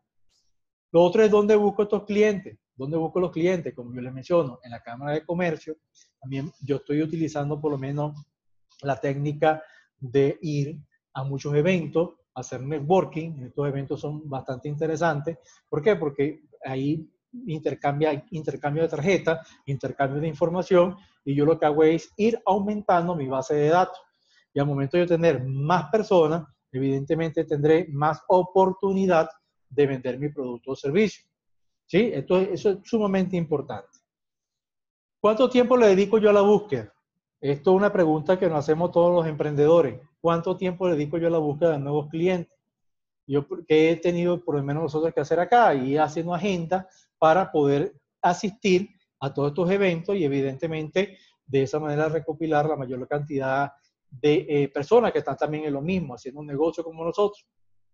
Lo otro es dónde busco estos clientes. ¿Dónde busco los clientes? Como yo les menciono, en la Cámara de Comercio. También yo estoy utilizando por lo menos la técnica de ir a muchos eventos, hacer networking. Estos eventos son bastante interesantes. ¿Por qué? Porque ahí intercambia, intercambio de tarjetas, intercambio de información, y yo lo que hago es ir aumentando mi base de datos. Y al momento de tener más personas, evidentemente tendré más oportunidad de vender mi producto o servicio. ¿Sí? Esto, eso es sumamente importante. ¿Cuánto tiempo le dedico yo a la búsqueda? Esto es una pregunta que nos hacemos todos los emprendedores. ¿Cuánto tiempo le dedico yo a la búsqueda de nuevos clientes? Yo que he tenido por lo menos nosotros que hacer acá y haciendo agenda para poder asistir a todos estos eventos y evidentemente de esa manera recopilar la mayor cantidad de eh, personas que están también en lo mismo, haciendo un negocio como nosotros.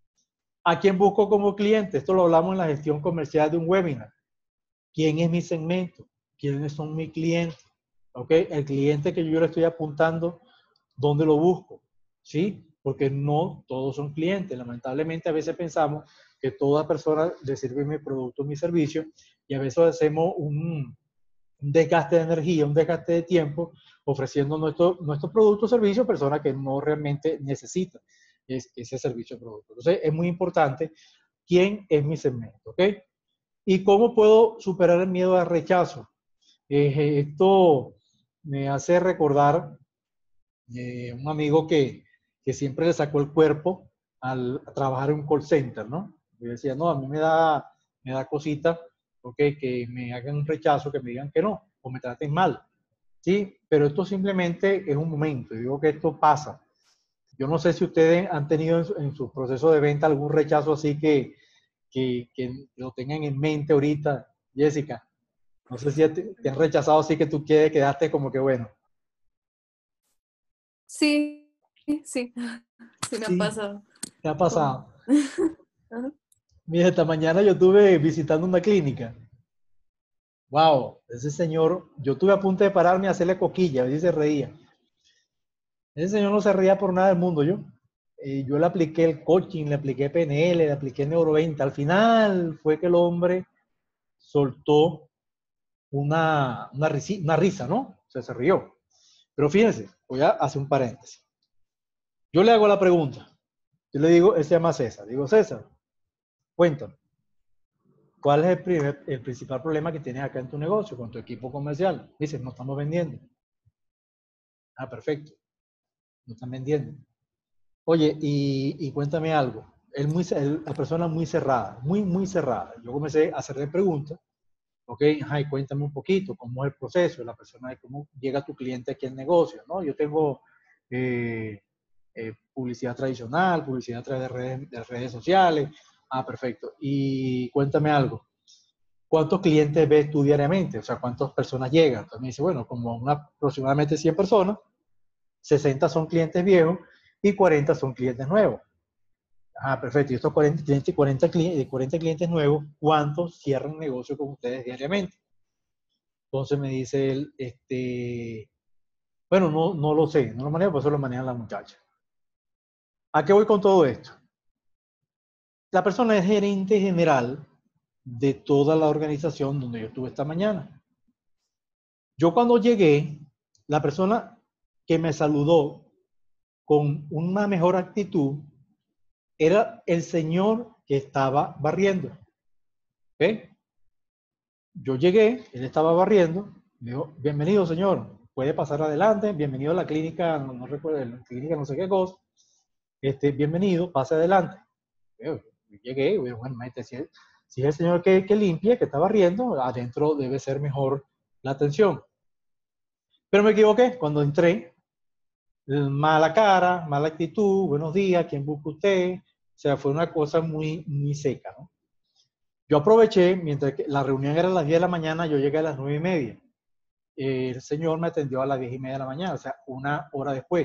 ¿A quién busco como cliente? Esto lo hablamos en la gestión comercial de un webinar. ¿Quién es mi segmento? ¿Quiénes son mis clientes? ¿Ok? El cliente que yo le estoy apuntando, ¿dónde lo busco? ¿Sí? Porque no todos son clientes. Lamentablemente a veces pensamos que toda persona le sirve mi producto, mi servicio, y a veces hacemos un, un desgaste de energía, un desgaste de tiempo, ofreciendo nuestro, nuestro producto o servicio a personas que no realmente necesitan es, ese servicio o producto. Entonces es muy importante quién es mi segmento, ¿ok? ¿Y cómo puedo superar el miedo al rechazo? Eh, esto me hace recordar eh, un amigo que, que siempre le sacó el cuerpo al a trabajar en un call center, ¿no? Yo decía, no, a mí me da, me da cosita, okay, que me hagan un rechazo, que me digan que no, o me traten mal, ¿sí? Pero esto simplemente es un momento, yo digo que esto pasa. Yo no sé si ustedes han tenido en su, en su proceso de venta algún rechazo así que, que, que lo tengan en mente ahorita, Jessica. No sé si te, te han rechazado así que tú quieres quedarte como que bueno. Sí, sí, sí me ha Sí, pasado. ¿te ha pasado? Ajá. Mira, esta mañana yo estuve visitando una clínica. Wow, ese señor, yo estuve a punto de pararme a hacerle coquilla, y se reía. Ese señor no se reía por nada del mundo, yo. Eh, yo le apliqué el coaching, le apliqué P N L, le apliqué neuroventa. Al final fue que el hombre soltó una, una, risi, una risa, ¿no? O sea, se rió. Pero fíjense, voy a hacer un paréntesis. Yo le hago la pregunta. Yo le digo, él se llama César. Digo, César, cuéntame. ¿Cuál es el, primer, el principal problema que tienes acá en tu negocio, con tu equipo comercial? Dice, no estamos vendiendo. Ah, perfecto. No están vendiendo. Oye, y, y cuéntame algo. Él muy, él, la persona muy cerrada, muy, muy cerrada. Yo comencé a hacerle preguntas. Ok, ajá, y cuéntame un poquito cómo es el proceso, la persona de cómo llega tu cliente aquí al negocio, ¿no? Yo tengo, eh, Eh, publicidad tradicional, publicidad a través de redes, de redes sociales. Ah, perfecto. Y cuéntame algo. ¿Cuántos clientes ves tú diariamente? O sea, ¿cuántas personas llegan? Entonces me dice, bueno, como una, aproximadamente cien personas, sesenta son clientes viejos y cuarenta son clientes nuevos. Ah, perfecto. Y estos cuarenta clientes, cuarenta clientes, cuarenta clientes nuevos, ¿cuántos cierran negocio con ustedes diariamente? Entonces me dice él, este, bueno, no, no lo sé, no lo manejo, por eso lo manejan las muchachas. ¿A qué voy con todo esto? La persona es gerente general de toda la organización donde yo estuve esta mañana. Yo cuando llegué, la persona que me saludó con una mejor actitud era el señor que estaba barriendo. ¿Ve? Yo llegué, él estaba barriendo, me dijo, bienvenido señor, puede pasar adelante, bienvenido a la clínica, no, no recuerdo, la clínica no sé qué cosa, este, bienvenido, pase adelante. Yo llegué, bueno, maestro, si, es, si es el señor que, que limpia, que está barriendo, adentro debe ser mejor la atención. Pero me equivoqué, cuando entré, mala cara, mala actitud, buenos días, ¿quién busca usted? O sea, fue una cosa muy, muy seca, ¿no? Yo aproveché, mientras que la reunión era a las diez de la mañana, yo llegué a las nueve y media. El señor me atendió a las diez y media de la mañana, o sea, una hora después.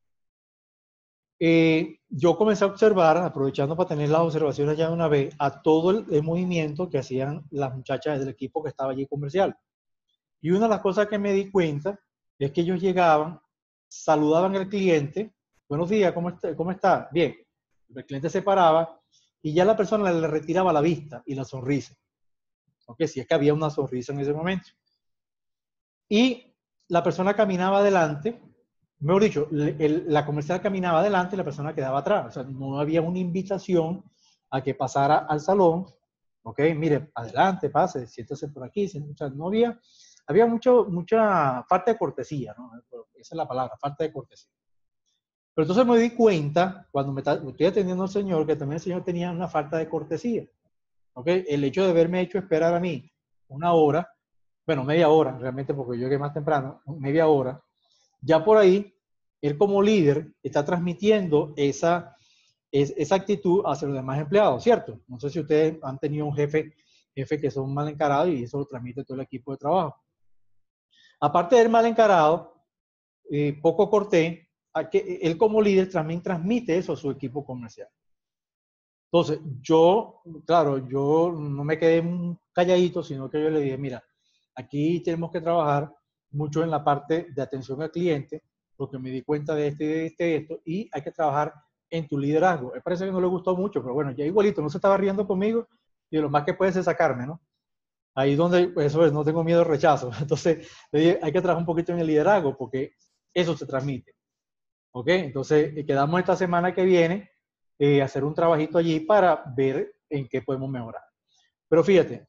Eh, yo comencé a observar, aprovechando para tener las observaciones ya de una vez, a todo el, el movimiento que hacían las muchachas del equipo que estaba allí comercial. Y una de las cosas que me di cuenta es que ellos llegaban, saludaban al cliente, buenos días, ¿cómo está? ¿Cómo está? Bien. El cliente se paraba y ya la persona le retiraba la vista y la sonrisa. Aunque si es que había una sonrisa en ese momento. Y la persona caminaba adelante, mejor dicho, el, la comercial caminaba adelante y la persona quedaba atrás. O sea, no había una invitación a que pasara al salón. Ok, mire, adelante, pase, siéntese por aquí. O sea, no había, había mucho, mucha falta de cortesía, ¿no? Esa es la palabra, falta de cortesía. Pero entonces me di cuenta, cuando me estoy atendiendo al señor, que también el señor tenía una falta de cortesía. ¿Ok? El hecho de haberme hecho esperar a mí una hora, bueno, media hora realmente porque yo llegué más temprano, media hora, ya por ahí, él como líder está transmitiendo esa, es, esa actitud hacia los demás empleados, ¿cierto? No sé si ustedes han tenido un jefe, jefe que son mal encarados y eso lo transmite todo el equipo de trabajo. Aparte de ser mal encarado, eh, poco cortés, a que él como líder también transmite eso a su equipo comercial. Entonces, yo, claro, yo no me quedé calladito, sino que yo le dije, mira, aquí tenemos que trabajar mucho en la parte de atención al cliente, porque me di cuenta de este, de este, de esto, y hay que trabajar en tu liderazgo. Me parece que no le gustó mucho, pero bueno, ya igualito, no se estaba riendo conmigo, y lo más que puede es sacarme, ¿no? Ahí donde, pues, eso es, no tengo miedo al rechazo. Entonces, le dije, hay que trabajar un poquito en el liderazgo, porque eso se transmite. ¿Ok? Entonces, quedamos esta semana que viene, Eh, hacer un trabajito allí para ver en qué podemos mejorar. Pero fíjate,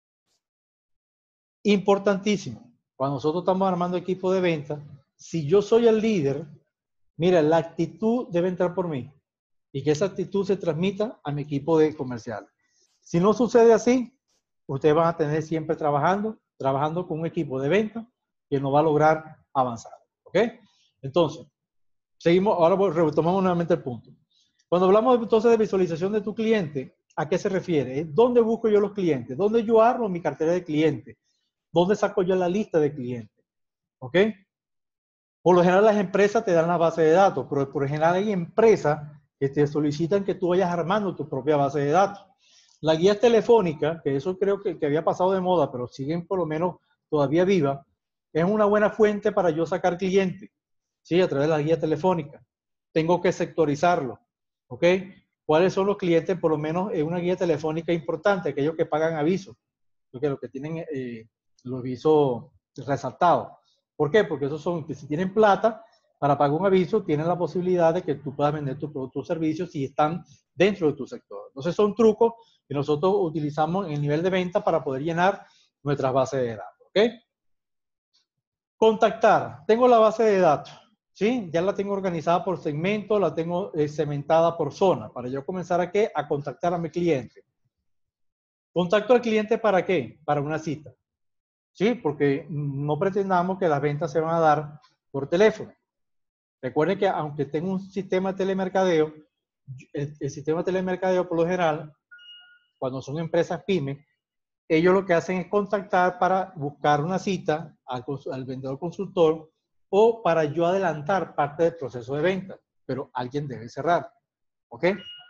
importantísimo, cuando nosotros estamos armando equipo de venta, si yo soy el líder, mira, la actitud debe entrar por mí y que esa actitud se transmita a mi equipo de comercial. Si no sucede así, ustedes van a tener siempre trabajando, trabajando con un equipo de venta que no va a lograr avanzar. ¿Ok? Entonces, seguimos, ahora retomamos nuevamente el punto. Cuando hablamos entonces de visualización de tu cliente, ¿a qué se refiere? ¿Dónde busco yo los clientes? ¿Dónde yo armo mi cartera de clientes? ¿Dónde saco yo la lista de clientes? ¿Ok? Por lo general las empresas te dan la base de datos, pero por lo general hay empresas que te solicitan que tú vayas armando tu propia base de datos. Las guías telefónicas, que eso creo que, que había pasado de moda, pero siguen por lo menos todavía viva, es una buena fuente para yo sacar clientes, ¿sí? A través de las guías telefónicas. Tengo que sectorizarlo. ¿Ok? ¿Cuáles son los clientes, por lo menos en una guía telefónica importante? Aquellos que pagan avisos, porque los que tienen eh, los avisos resaltados. ¿Por qué? Porque esos son que si tienen plata para pagar un aviso, tienen la posibilidad de que tú puedas vender tus productos o servicios si están dentro de tu sector. Entonces son trucos que nosotros utilizamos en el nivel de venta para poder llenar nuestras bases de datos. ¿Ok? Contactar. Tengo la base de datos. ¿Sí? Ya la tengo organizada por segmento, la tengo eh, segmentada por zona, para yo comenzar a qué? A contactar a mi cliente. ¿Contacto al cliente para qué? Para una cita. ¿Sí? Porque no pretendamos que las ventas se van a dar por teléfono. ¿Ok? Recuerden que aunque tenga un sistema de telemercadeo, el, el sistema de telemercadeo por lo general, cuando son empresas pymes, ellos lo que hacen es contactar para buscar una cita al, al vendedor consultor o para yo adelantar parte del proceso de venta, pero alguien debe cerrar, ¿ok?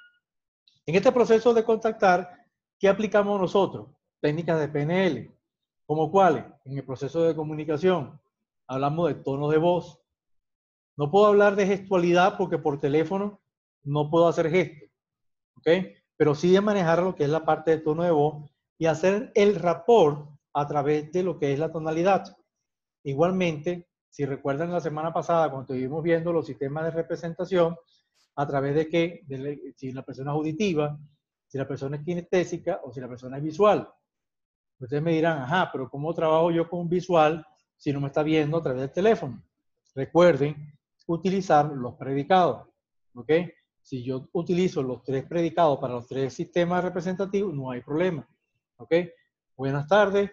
En este proceso de contactar, ¿qué aplicamos nosotros? Técnicas de P N L, ¿como cuáles? En el proceso de comunicación, hablamos de tono de voz. No puedo hablar de gestualidad porque por teléfono no puedo hacer gestos, ¿ok? Pero sí de manejar lo que es la parte de tono de voz y hacer el rapport a través de lo que es la tonalidad. Igualmente, si recuerdan la semana pasada cuando estuvimos viendo los sistemas de representación, a través de que, de, si la persona es auditiva, si la persona es kinestésica o si la persona es visual. Ustedes me dirán, ajá, pero ¿cómo trabajo yo con un visual si no me está viendo a través del teléfono? Recuerden utilizar los predicados, ¿ok? Si yo utilizo los tres predicados para los tres sistemas representativos, no hay problema, ¿ok? Buenas tardes,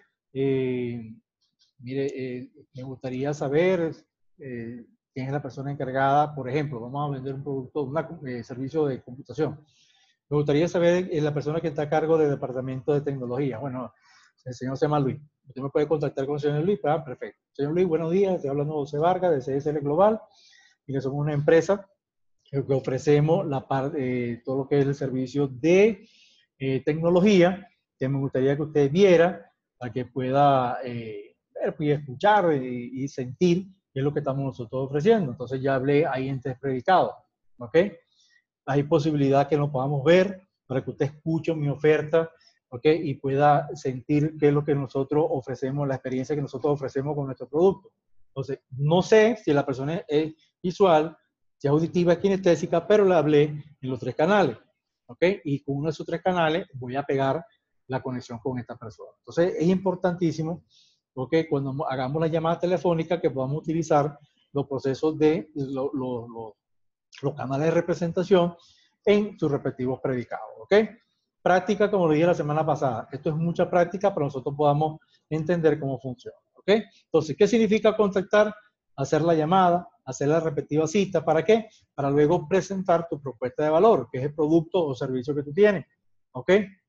eh, mire, eh, me gustaría saber eh, quién es la persona encargada, por ejemplo, vamos a vender un producto, un eh, servicio de computación. Me gustaría saber eh, la persona que está a cargo del departamento de tecnología. Bueno, el señor se llama Luis. Usted me puede contactar con el señor Luis. Ah, perfecto. Señor Luis, buenos días. Estoy hablando de José Vargas, de C S L Global. Y que somos una empresa que ofrecemos la parte, eh, todo lo que es el servicio de eh, tecnología, que me gustaría que usted viera para que pueda eh, ver y escuchar y, y sentir qué es lo que estamos nosotros ofreciendo. Entonces ya hablé ahí en tres predicados, ¿ok? Hay posibilidad que nos podamos ver para que usted escuche mi oferta, ¿ok? Y pueda sentir qué es lo que nosotros ofrecemos, la experiencia que nosotros ofrecemos con nuestro producto. Entonces, no sé si la persona es visual, si es auditiva, es kinestésica, pero le hablé en los tres canales, ¿ok? Y con uno de esos tres canales voy a pegar la conexión con esta persona. Entonces, es importantísimo, ¿ok? Cuando hagamos la llamada telefónica, que podamos utilizar los procesos de los, los, los, los canales de representación en sus respectivos predicados, ¿ok? Práctica, como lo dije la semana pasada. Esto es mucha práctica para nosotros podamos entender cómo funciona, ¿ok? Entonces, ¿qué significa contactar? Hacer la llamada, hacer la respectiva cita. ¿Para qué? Para luego presentar tu propuesta de valor, que es el producto o servicio que tú tienes, ¿ok?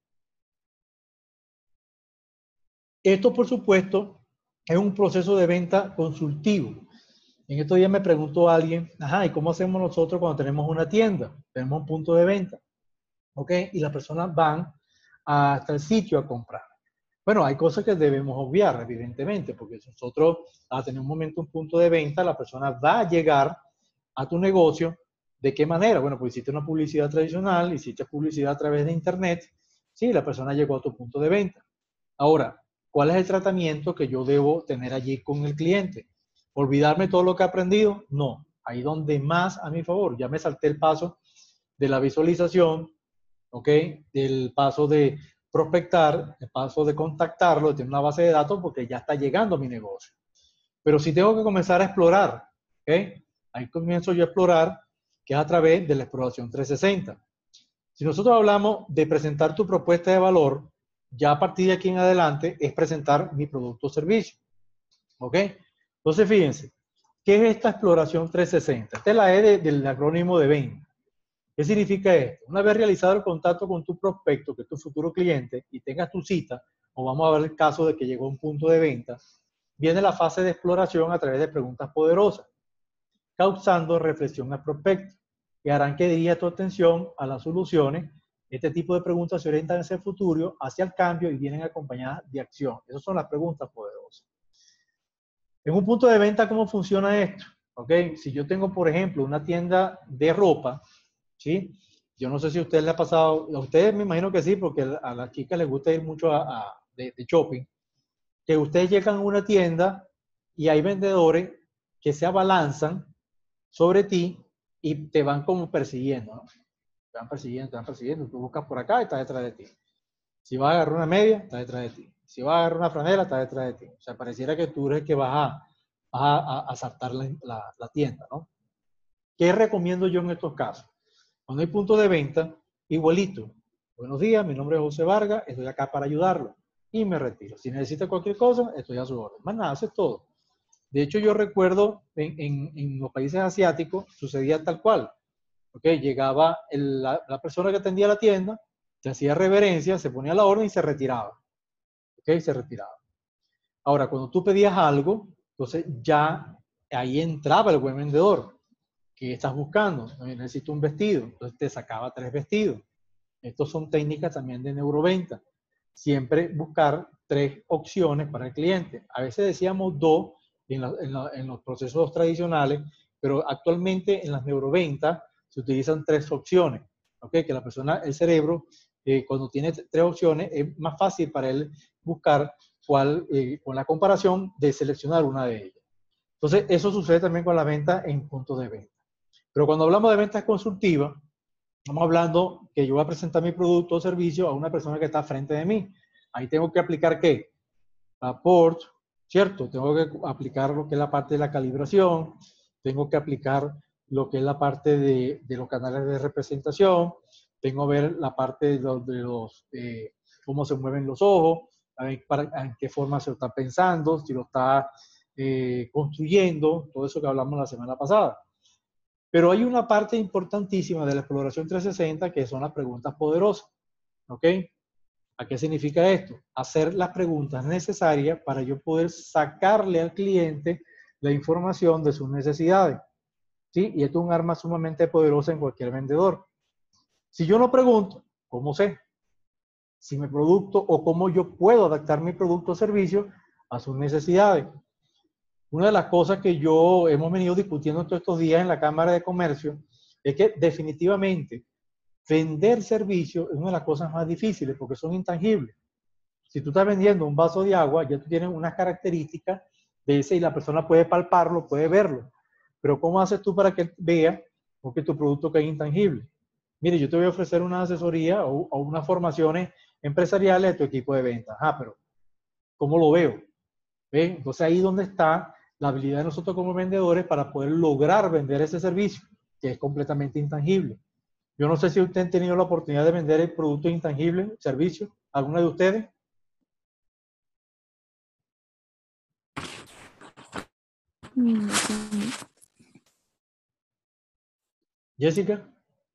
Esto, por supuesto, es un proceso de venta consultivo. En estos días me preguntó alguien, ajá, ¿y cómo hacemos nosotros cuando tenemos una tienda? Tenemos un punto de venta, ¿ok? Y las personas van hasta el sitio a comprar. Bueno, hay cosas que debemos obviar, evidentemente, porque si nosotros a tener un momento, un punto de venta, la persona va a llegar a tu negocio. ¿De qué manera? Bueno, pues hiciste una publicidad tradicional, hiciste publicidad a través de internet, sí, la persona llegó a tu punto de venta. Ahora, ¿cuál es el tratamiento que yo debo tener allí con el cliente? ¿Olvidarme todo lo que he aprendido? No. Ahí donde más a mi favor. Ya me salté el paso de la visualización, ¿ok? Del paso de prospectar, el paso de contactarlo, de tener una base de datos porque ya está llegando a mi negocio. Pero si tengo que comenzar a explorar, ¿ok? Ahí comienzo yo a explorar, que es a través de la exploración trescientos sesenta. Si nosotros hablamos de presentar tu propuesta de valor, ya a partir de aquí en adelante es presentar mi producto o servicio. ¿Ok? Entonces, fíjense, ¿qué es esta exploración trescientos sesenta? Esta es la E de, del acrónimo de venta. ¿Qué significa esto? Una vez realizado el contacto con tu prospecto, que es tu futuro cliente, y tengas tu cita, o vamos a ver el caso de que llegó a un punto de venta, viene la fase de exploración a través de preguntas poderosas, causando reflexión al prospecto, que harán que dirija tu atención a las soluciones. Este tipo de preguntas se orientan hacia el futuro, hacia el cambio y vienen acompañadas de acción. Esas son las preguntas poderosas. En un punto de venta, ¿cómo funciona esto? ¿Ok? Si yo tengo, por ejemplo, una tienda de ropa, ¿sí? Yo no sé si a ustedes les ha pasado, a ustedes me imagino que sí, porque a las chicas les gusta ir mucho a, a de, de shopping, que ustedes llegan a una tienda y hay vendedores que se abalanzan sobre ti y te van como persiguiendo, ¿no? Te van persiguiendo, te van persiguiendo. Tú buscas por acá y está detrás de ti. Si vas a agarrar una media, está detrás de ti. Si vas a agarrar una franela, está detrás de ti. O sea, pareciera que tú eres el que vas a, vas a, a asaltar la, la, la tienda, ¿no? ¿Qué recomiendo yo en estos casos? Cuando hay punto de venta, igualito. Buenos días, mi nombre es José Vargas, estoy acá para ayudarlo. Y me retiro. Si necesita cualquier cosa, estoy a su orden. Más nada, haces todo. De hecho, yo recuerdo en, en, en los países asiáticos sucedía tal cual. ¿Okay? Llegaba el, la, la persona que atendía la tienda, se hacía reverencia, se ponía la orden y se retiraba. ¿Okay? Se retiraba. Ahora, cuando tú pedías algo, entonces ya ahí entraba el buen vendedor. ¿Qué estás buscando? Necesito un vestido. Entonces te sacaba tres vestidos. Estas son técnicas también de neuroventa. Siempre buscar tres opciones para el cliente. A veces decíamos dos en, la, en, la, en los procesos tradicionales, pero actualmente en las neuroventas se utilizan tres opciones. ¿Okay? Que la persona, el cerebro, eh, cuando tiene tres opciones, es más fácil para él buscar cuál, eh, con la comparación de seleccionar una de ellas. Entonces, eso sucede también con la venta en puntos de venta. Pero cuando hablamos de ventas consultivas, estamos hablando que yo voy a presentar mi producto o servicio a una persona que está frente de mí. Ahí tengo que aplicar ¿qué? Rapport, ¿cierto? Tengo que aplicar lo que es la parte de la calibración, tengo que aplicar lo que es la parte de, de los canales de representación, tengo que ver la parte de los, de los eh, cómo se mueven los ojos, a ver para, en qué forma se lo está pensando, si lo está eh, construyendo, todo eso que hablamos la semana pasada. Pero hay una parte importantísima de la exploración trescientos sesenta que son las preguntas poderosas. ¿Ok? ¿A qué significa esto? Hacer las preguntas necesarias para yo poder sacarle al cliente la información de sus necesidades. ¿Sí? Y esto es un arma sumamente poderosa en cualquier vendedor. Si yo no pregunto, ¿cómo sé? Si mi producto o cómo yo puedo adaptar mi producto o servicio a sus necesidades. Una de las cosas que yo hemos venido discutiendo todos estos días en la Cámara de Comercio es que definitivamente vender servicios es una de las cosas más difíciles porque son intangibles. Si tú estás vendiendo un vaso de agua, ya tú tienes unas características de ese y la persona puede palparlo, puede verlo. Pero ¿cómo haces tú para que vea porque tu producto que es intangible? Mire, yo te voy a ofrecer una asesoría o, o unas formaciones empresariales de tu equipo de ventas. Ah, pero ¿cómo lo veo? ¿Ve? Entonces ahí es donde está la habilidad de nosotros como vendedores para poder lograr vender ese servicio, que es completamente intangible. Yo no sé si ustedes han tenido la oportunidad de vender el producto intangible, servicio, ¿alguna de ustedes? Jessica.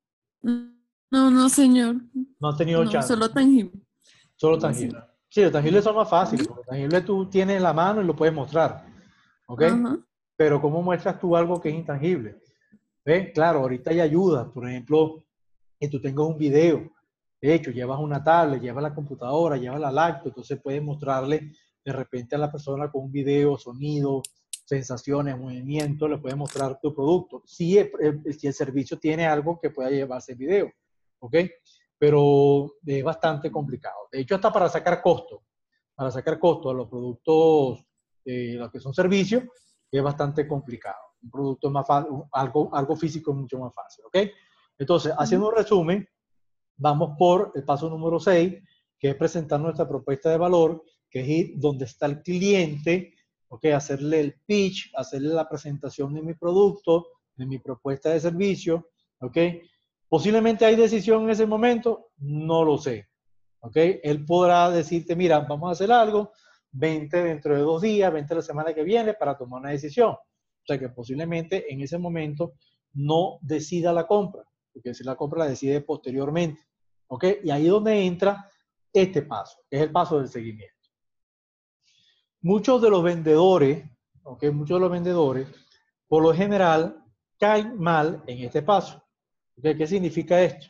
No, no, señor. No has tenido No, chance. solo tangible. Solo tangible. Sí, los tangibles son más fáciles, porque tangible tú tienes en la mano y lo puedes mostrar. ¿Ok? Ajá. Pero ¿cómo muestras tú algo que es intangible? ¿Ves? Claro, ahorita hay ayuda. Por ejemplo, que tú tengas un video. De hecho, llevas una tablet, llevas la computadora, llevas la laptop, entonces puedes mostrarle de repente a la persona con un video, sonido, sensaciones, movimiento, le puedes mostrar tu producto. Si el, si el servicio tiene algo que pueda llevarse el video. ¿Ok? Pero es bastante complicado. De hecho, hasta para sacar costos, para sacar costos a los productos, eh, los que son servicios, es bastante complicado. Un producto es más fácil, algo, algo físico es mucho más fácil, ¿ok? Entonces, haciendo un resumen, vamos por el paso número seis, que es presentar nuestra propuesta de valor, que es ir donde está el cliente, ¿ok? Hacerle el pitch, hacerle la presentación de mi producto, de mi propuesta de servicio, ¿ok? Posiblemente hay decisión en ese momento, no lo sé, ¿ok? Él podrá decirte, mira, vamos a hacer algo, vente dentro de dos días, vente la semana que viene para tomar una decisión. O sea que posiblemente en ese momento no decida la compra, porque si la compra la decide posteriormente, ¿ok? Y ahí es donde entra este paso, que es el paso del seguimiento. Muchos de los vendedores, ¿ok? Muchos de los vendedores, por lo general, caen mal en este paso. ¿Okay? ¿Qué significa esto?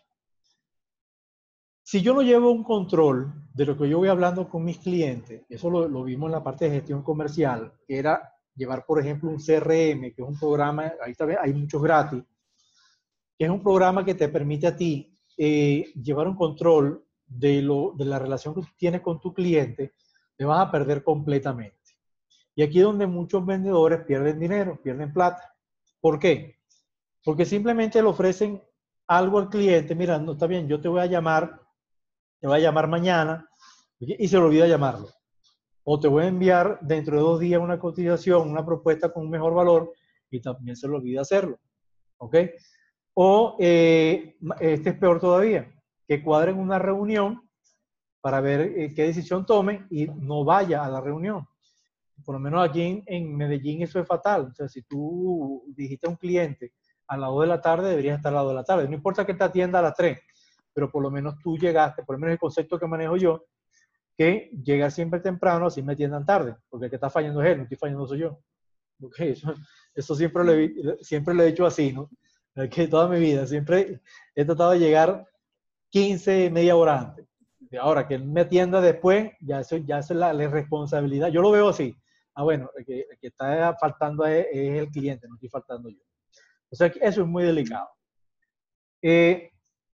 Si yo no llevo un control de lo que yo voy hablando con mis clientes, eso lo, lo vimos en la parte de gestión comercial, que era llevar, por ejemplo, un C R M, que es un programa, ahí está, hay muchos gratis, que es un programa que te permite a ti eh, llevar un control de, lo, de la relación que tú tienes con tu cliente, te vas a perder completamente. Y aquí es donde muchos vendedores pierden dinero, pierden plata. ¿Por qué? Porque simplemente le ofrecen algo al cliente, mira, no está bien, yo te voy a llamar, te voy a llamar mañana, y se le olvida llamarlo. O te voy a enviar dentro de dos días una cotización, una propuesta con un mejor valor, y también se le olvida hacerlo. ¿Ok? O eh, este es peor todavía, que cuadren una reunión para ver eh, qué decisión tome y no vaya a la reunión. por lo menos aquí en, en Medellín eso es fatal. O sea, si tú dijiste a un cliente a las dos de la tarde, deberías estar a las dos de la tarde. No importa que te atienda a las tres, pero por lo menos tú llegaste, por lo menos el concepto que manejo yo, que llegar siempre temprano, así me atiendan tarde, porque el que está fallando es él, no estoy fallando soy yo. Okay, eso, eso siempre, lo he, siempre lo he hecho así, ¿no? Que toda mi vida, siempre he tratado de llegar quince, media hora antes. Ahora, que él me atienda después, ya eso, ya eso es la, la responsabilidad. Yo lo veo así. Ah, bueno, el que, el que está faltando es, es el cliente, no estoy faltando yo. O sea, eso es muy delicado. Eh,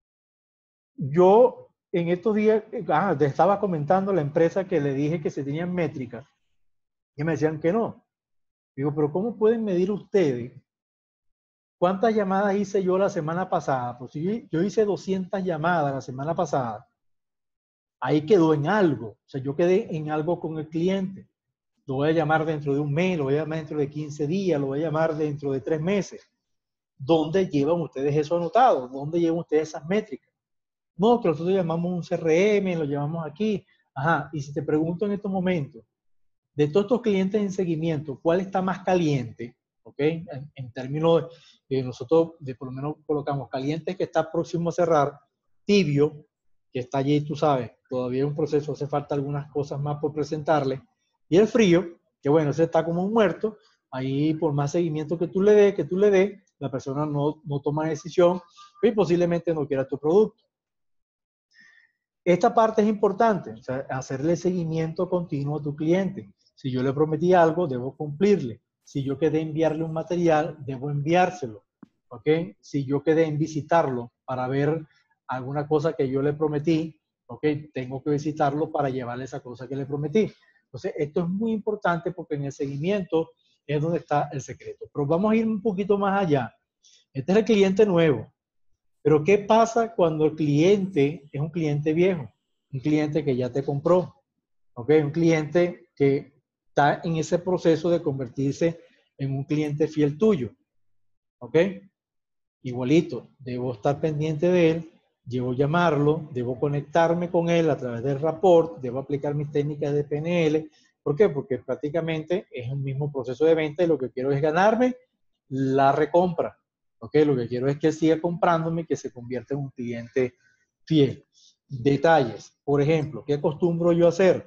yo en estos días, ah, te estaba comentando la empresa que le dije que se tenían métricas y me decían que no. Digo, pero ¿cómo pueden medir ustedes cuántas llamadas hice yo la semana pasada? Pues si yo hice doscientas llamadas la semana pasada, ahí quedó en algo. O sea, yo quedé en algo con el cliente. Lo voy a llamar dentro de un mes, lo voy a llamar dentro de quince días, lo voy a llamar dentro de tres meses. ¿Dónde llevan ustedes eso anotado? ¿Dónde llevan ustedes esas métricas? No, que nosotros llamamos un C R M, lo llevamos aquí. Ajá, y si te pregunto en estos momentos, de todos estos clientes en seguimiento, ¿cuál está más caliente? ¿Ok? En, en términos de, eh, nosotros de por lo menos colocamos caliente que está próximo a cerrar, tibio, que está allí, tú sabes, todavía es un proceso, hace falta algunas cosas más por presentarle, y el frío, que bueno, ese está como un muerto, ahí por más seguimiento que tú le des, que tú le des, la persona no, no toma decisión y posiblemente no quiera tu producto. Esta parte es importante, o sea, hacerle seguimiento continuo a tu cliente. Si yo le prometí algo, debo cumplirle. Si yo quedé en enviarle un material, debo enviárselo. ¿Ok? Si yo quedé en visitarlo para ver alguna cosa que yo le prometí, ¿ok? Tengo que visitarlo para llevarle esa cosa que le prometí. Entonces, esto es muy importante porque en el seguimiento es donde está el secreto. Pero vamos a ir un poquito más allá. Este es el cliente nuevo. Pero ¿qué pasa cuando el cliente es un cliente viejo? Un cliente que ya te compró, ¿ok? Un cliente que está en ese proceso de convertirse en un cliente fiel tuyo, ¿ok? Igualito, debo estar pendiente de él, debo llamarlo, debo conectarme con él a través del rapport, debo aplicar mis técnicas de P N L. ¿Por qué? Porque prácticamente es un mismo proceso de venta y lo que quiero es ganarme la recompra. ¿Ok? Lo que quiero es que él siga comprándome y que se convierta en un cliente fiel. Detalles. Por ejemplo, ¿qué acostumbro yo a hacer?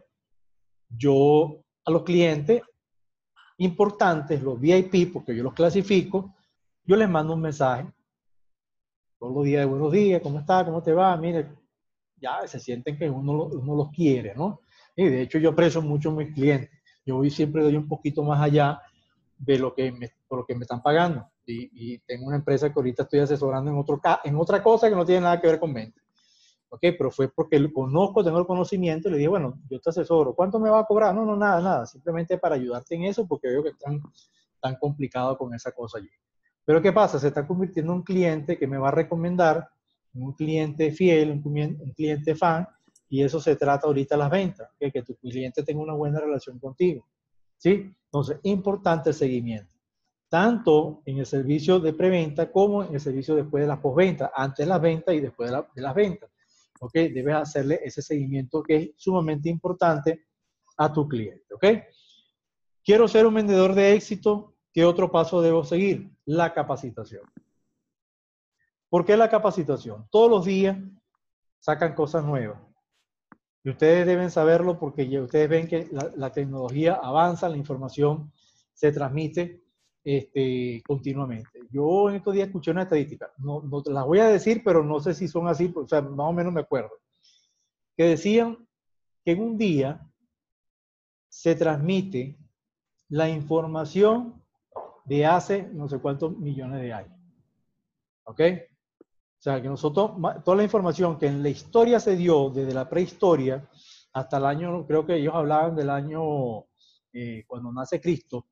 Yo a los clientes importantes, los V I P, porque yo los clasifico, yo les mando un mensaje todos los días de buenos días, ¿cómo está? ¿Cómo te va? Mire, ya se sienten que uno, uno los quiere, ¿no? Y de hecho yo aprecio mucho a mis clientes. Yo hoy siempre doy un poquito más allá de lo que me, por lo que me están pagando. Y, y tengo una empresa que ahorita estoy asesorando en, otro, en otra cosa que no tiene nada que ver con venta. ¿Ok? Pero fue porque lo conozco, tengo el conocimiento y le dije, bueno, yo te asesoro. ¿Cuánto me va a cobrar? No, no, nada, nada. Simplemente para ayudarte en eso porque veo que están tan complicado con esa cosa allí. Pero ¿qué pasa? Se está convirtiendo en un cliente que me va a recomendar, un cliente fiel, un cliente, un cliente fan, y eso se trata ahorita de las ventas, ¿okay? Que tu cliente tenga una buena relación contigo. ¿Sí? Entonces, importante el seguimiento. Tanto en el servicio de preventa como en el servicio después de la postventa, antes de las ventas y después de, la, de las ventas. ¿Ok? Debes hacerle ese seguimiento que es sumamente importante a tu cliente. ¿Ok? Quiero ser un vendedor de éxito. ¿Qué otro paso debo seguir? La capacitación. ¿Por qué la capacitación? Todos los días sacan cosas nuevas. Y ustedes deben saberlo porque ya ustedes ven que la, la tecnología avanza, la información se transmite este, continuamente. Yo en estos días escuché una estadística, no, no las voy a decir, pero no sé si son así, o sea, más o menos me acuerdo, que decían que en un día se transmite la información de hace no sé cuántos millones de años. ¿Ok? O sea, que nosotros, toda la información que en la historia se dio, desde la prehistoria hasta el año, creo que ellos hablaban del año eh, cuando nace Cristo,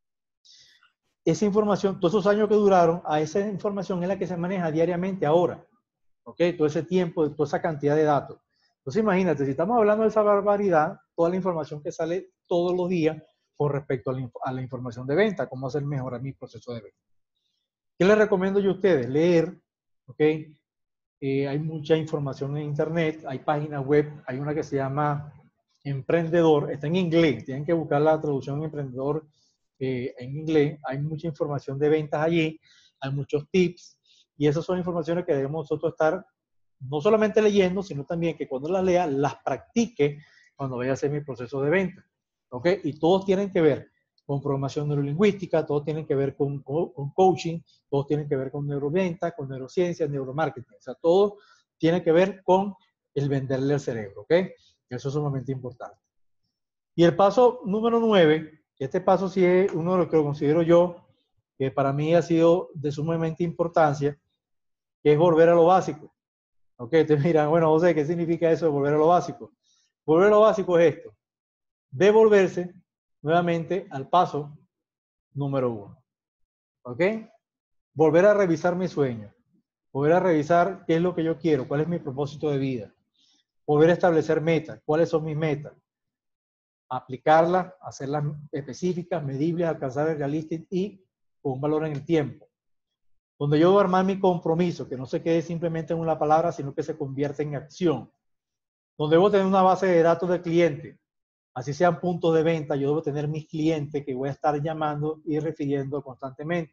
esa información, todos esos años que duraron, a esa información es la que se maneja diariamente ahora. ¿Ok? Todo ese tiempo, toda esa cantidad de datos. Entonces imagínate, si estamos hablando de esa barbaridad, toda la información que sale todos los días con respecto a la, a la información de venta, cómo hacer mejorar mi proceso de venta. ¿Qué les recomiendo yo a ustedes? Leer, ¿ok? Eh, hay mucha información en internet, hay páginas web, hay una que se llama emprendedor, está en inglés, tienen que buscar la traducción emprendedor eh, en inglés, hay mucha información de ventas allí, hay muchos tips, y esas son informaciones que debemos nosotros estar no solamente leyendo, sino también que cuando las lea, las practique cuando vaya a hacer mi proceso de venta. ¿Ok? Y todos tienen que ver con programación neurolingüística, todos tienen que ver con, con, con coaching, todos tienen que ver con neuroventa, con neurociencia, neuromarketing. O sea, todo tiene que ver con el venderle al cerebro. ¿Ok? Eso es sumamente importante. Y el paso número nueve, este paso sí es uno de los que lo considero yo, que para mí ha sido de sumamente importancia, que es volver a lo básico. Ok, te miran, bueno, José, ¿qué significa eso de volver a lo básico? Volver a lo básico es esto, devolverse nuevamente al paso número uno. ¿Ok? Volver a revisar mis sueños, volver a revisar qué es lo que yo quiero, cuál es mi propósito de vida, volver a establecer metas, cuáles son mis metas, aplicarlas, hacerlas específicas, medibles, alcanzables, realistas y con un valor en el tiempo. Donde yo debo armar mi compromiso, que no se quede simplemente en una palabra, sino que se convierta en acción. Donde debo tener una base de datos de clientes, así sean puntos de venta, yo debo tener mis clientes que voy a estar llamando y refiriendo constantemente.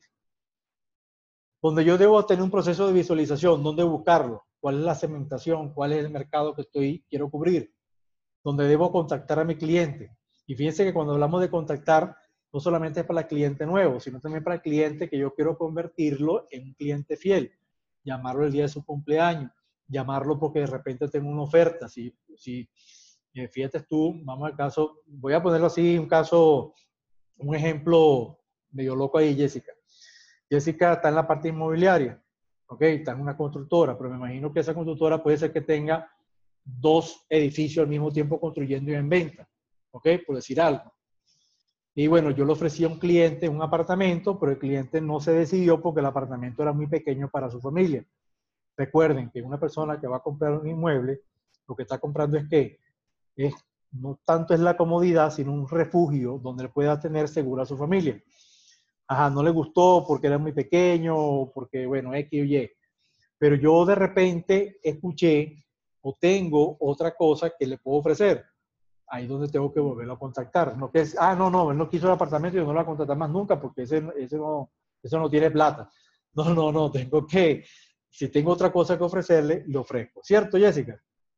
Donde yo debo tener un proceso de visualización, dónde buscarlo, cuál es la segmentación, cuál es el mercado que estoy, quiero cubrir, donde debo contactar a mi cliente. Y fíjense que cuando hablamos de contactar, no solamente es para el cliente nuevo, sino también para el cliente que yo quiero convertirlo en un cliente fiel. Llamarlo el día de su cumpleaños, llamarlo porque de repente tengo una oferta. Si, si eh, fíjate tú, vamos al caso, voy a ponerlo así, un caso, un ejemplo medio loco ahí, Jessica. Jessica está en la parte inmobiliaria, ok, está en una constructora, pero me imagino que esa constructora puede ser que tenga dos edificios al mismo tiempo construyendo y en venta, ok, por decir algo. Y bueno, yo le ofrecí a un cliente un apartamento, pero el cliente no se decidió porque el apartamento era muy pequeño para su familia. Recuerden que una persona que va a comprar un inmueble, lo que está comprando es que es, no tanto es la comodidad, sino un refugio donde él pueda tener segura a su familia. Ajá, no le gustó porque era muy pequeño, porque bueno, X o Y. Pero yo de repente escuché o tengo otra cosa que le puedo ofrecer. Ahí es donde tengo que volverlo a contactar. No que es, ah, no, no, él no quiso el apartamento y yo no lo voy a contactar más nunca porque ese, ese no, eso no tiene plata. No, no, no, tengo que, si tengo otra cosa que ofrecerle, le ofrezco. ¿Cierto, Jessica?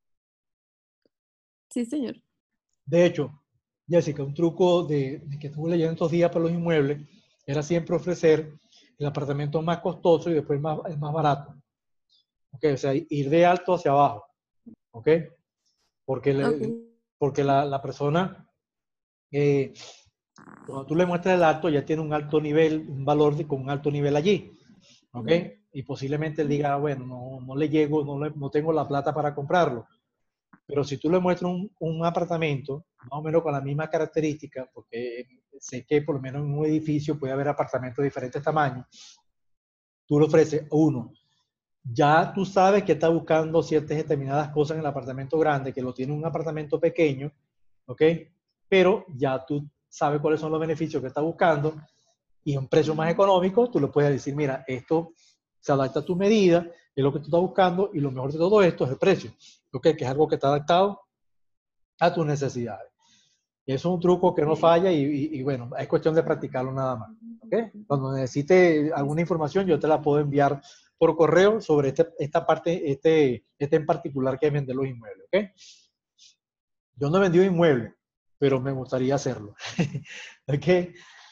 Sí, señor. De hecho, Jessica, un truco de, de que estuve leyendo estos días para los inmuebles era siempre ofrecer el apartamento más costoso y después más, el más barato. ¿Ok? O sea, ir de alto hacia abajo. ¿Ok? Porque, le, Okay. porque la, la persona, eh, cuando tú le muestras el alto, ya tiene un alto nivel, un valor de, con un alto nivel allí. ¿Ok? Y posiblemente él diga, bueno, no, no le llego, no, le, no tengo la plata para comprarlo. Pero si tú le muestras un, un apartamento, más o menos con la misma característica, porque sé que por lo menos en un edificio puede haber apartamentos de diferentes tamaños, tú le ofreces uno. Ya tú sabes que está buscando ciertas determinadas cosas en el apartamento grande, que lo tiene un apartamento pequeño, ¿ok? Pero ya tú sabes cuáles son los beneficios que está buscando y a un precio más económico, tú le puedes decir, mira, esto se adapta a tu medida, es lo que tú estás buscando y lo mejor de todo esto es el precio, ¿ok? Que es algo que está adaptado a tus necesidades. Y eso es un truco que no falla y, y, y bueno, es cuestión de practicarlo nada más, ¿ok? Cuando necesite alguna información, yo te la puedo enviar por correo sobre este, esta parte, este, este en particular que es vender los inmuebles, ¿ok? Yo no he vendido inmuebles, pero me gustaría hacerlo, ¿ok?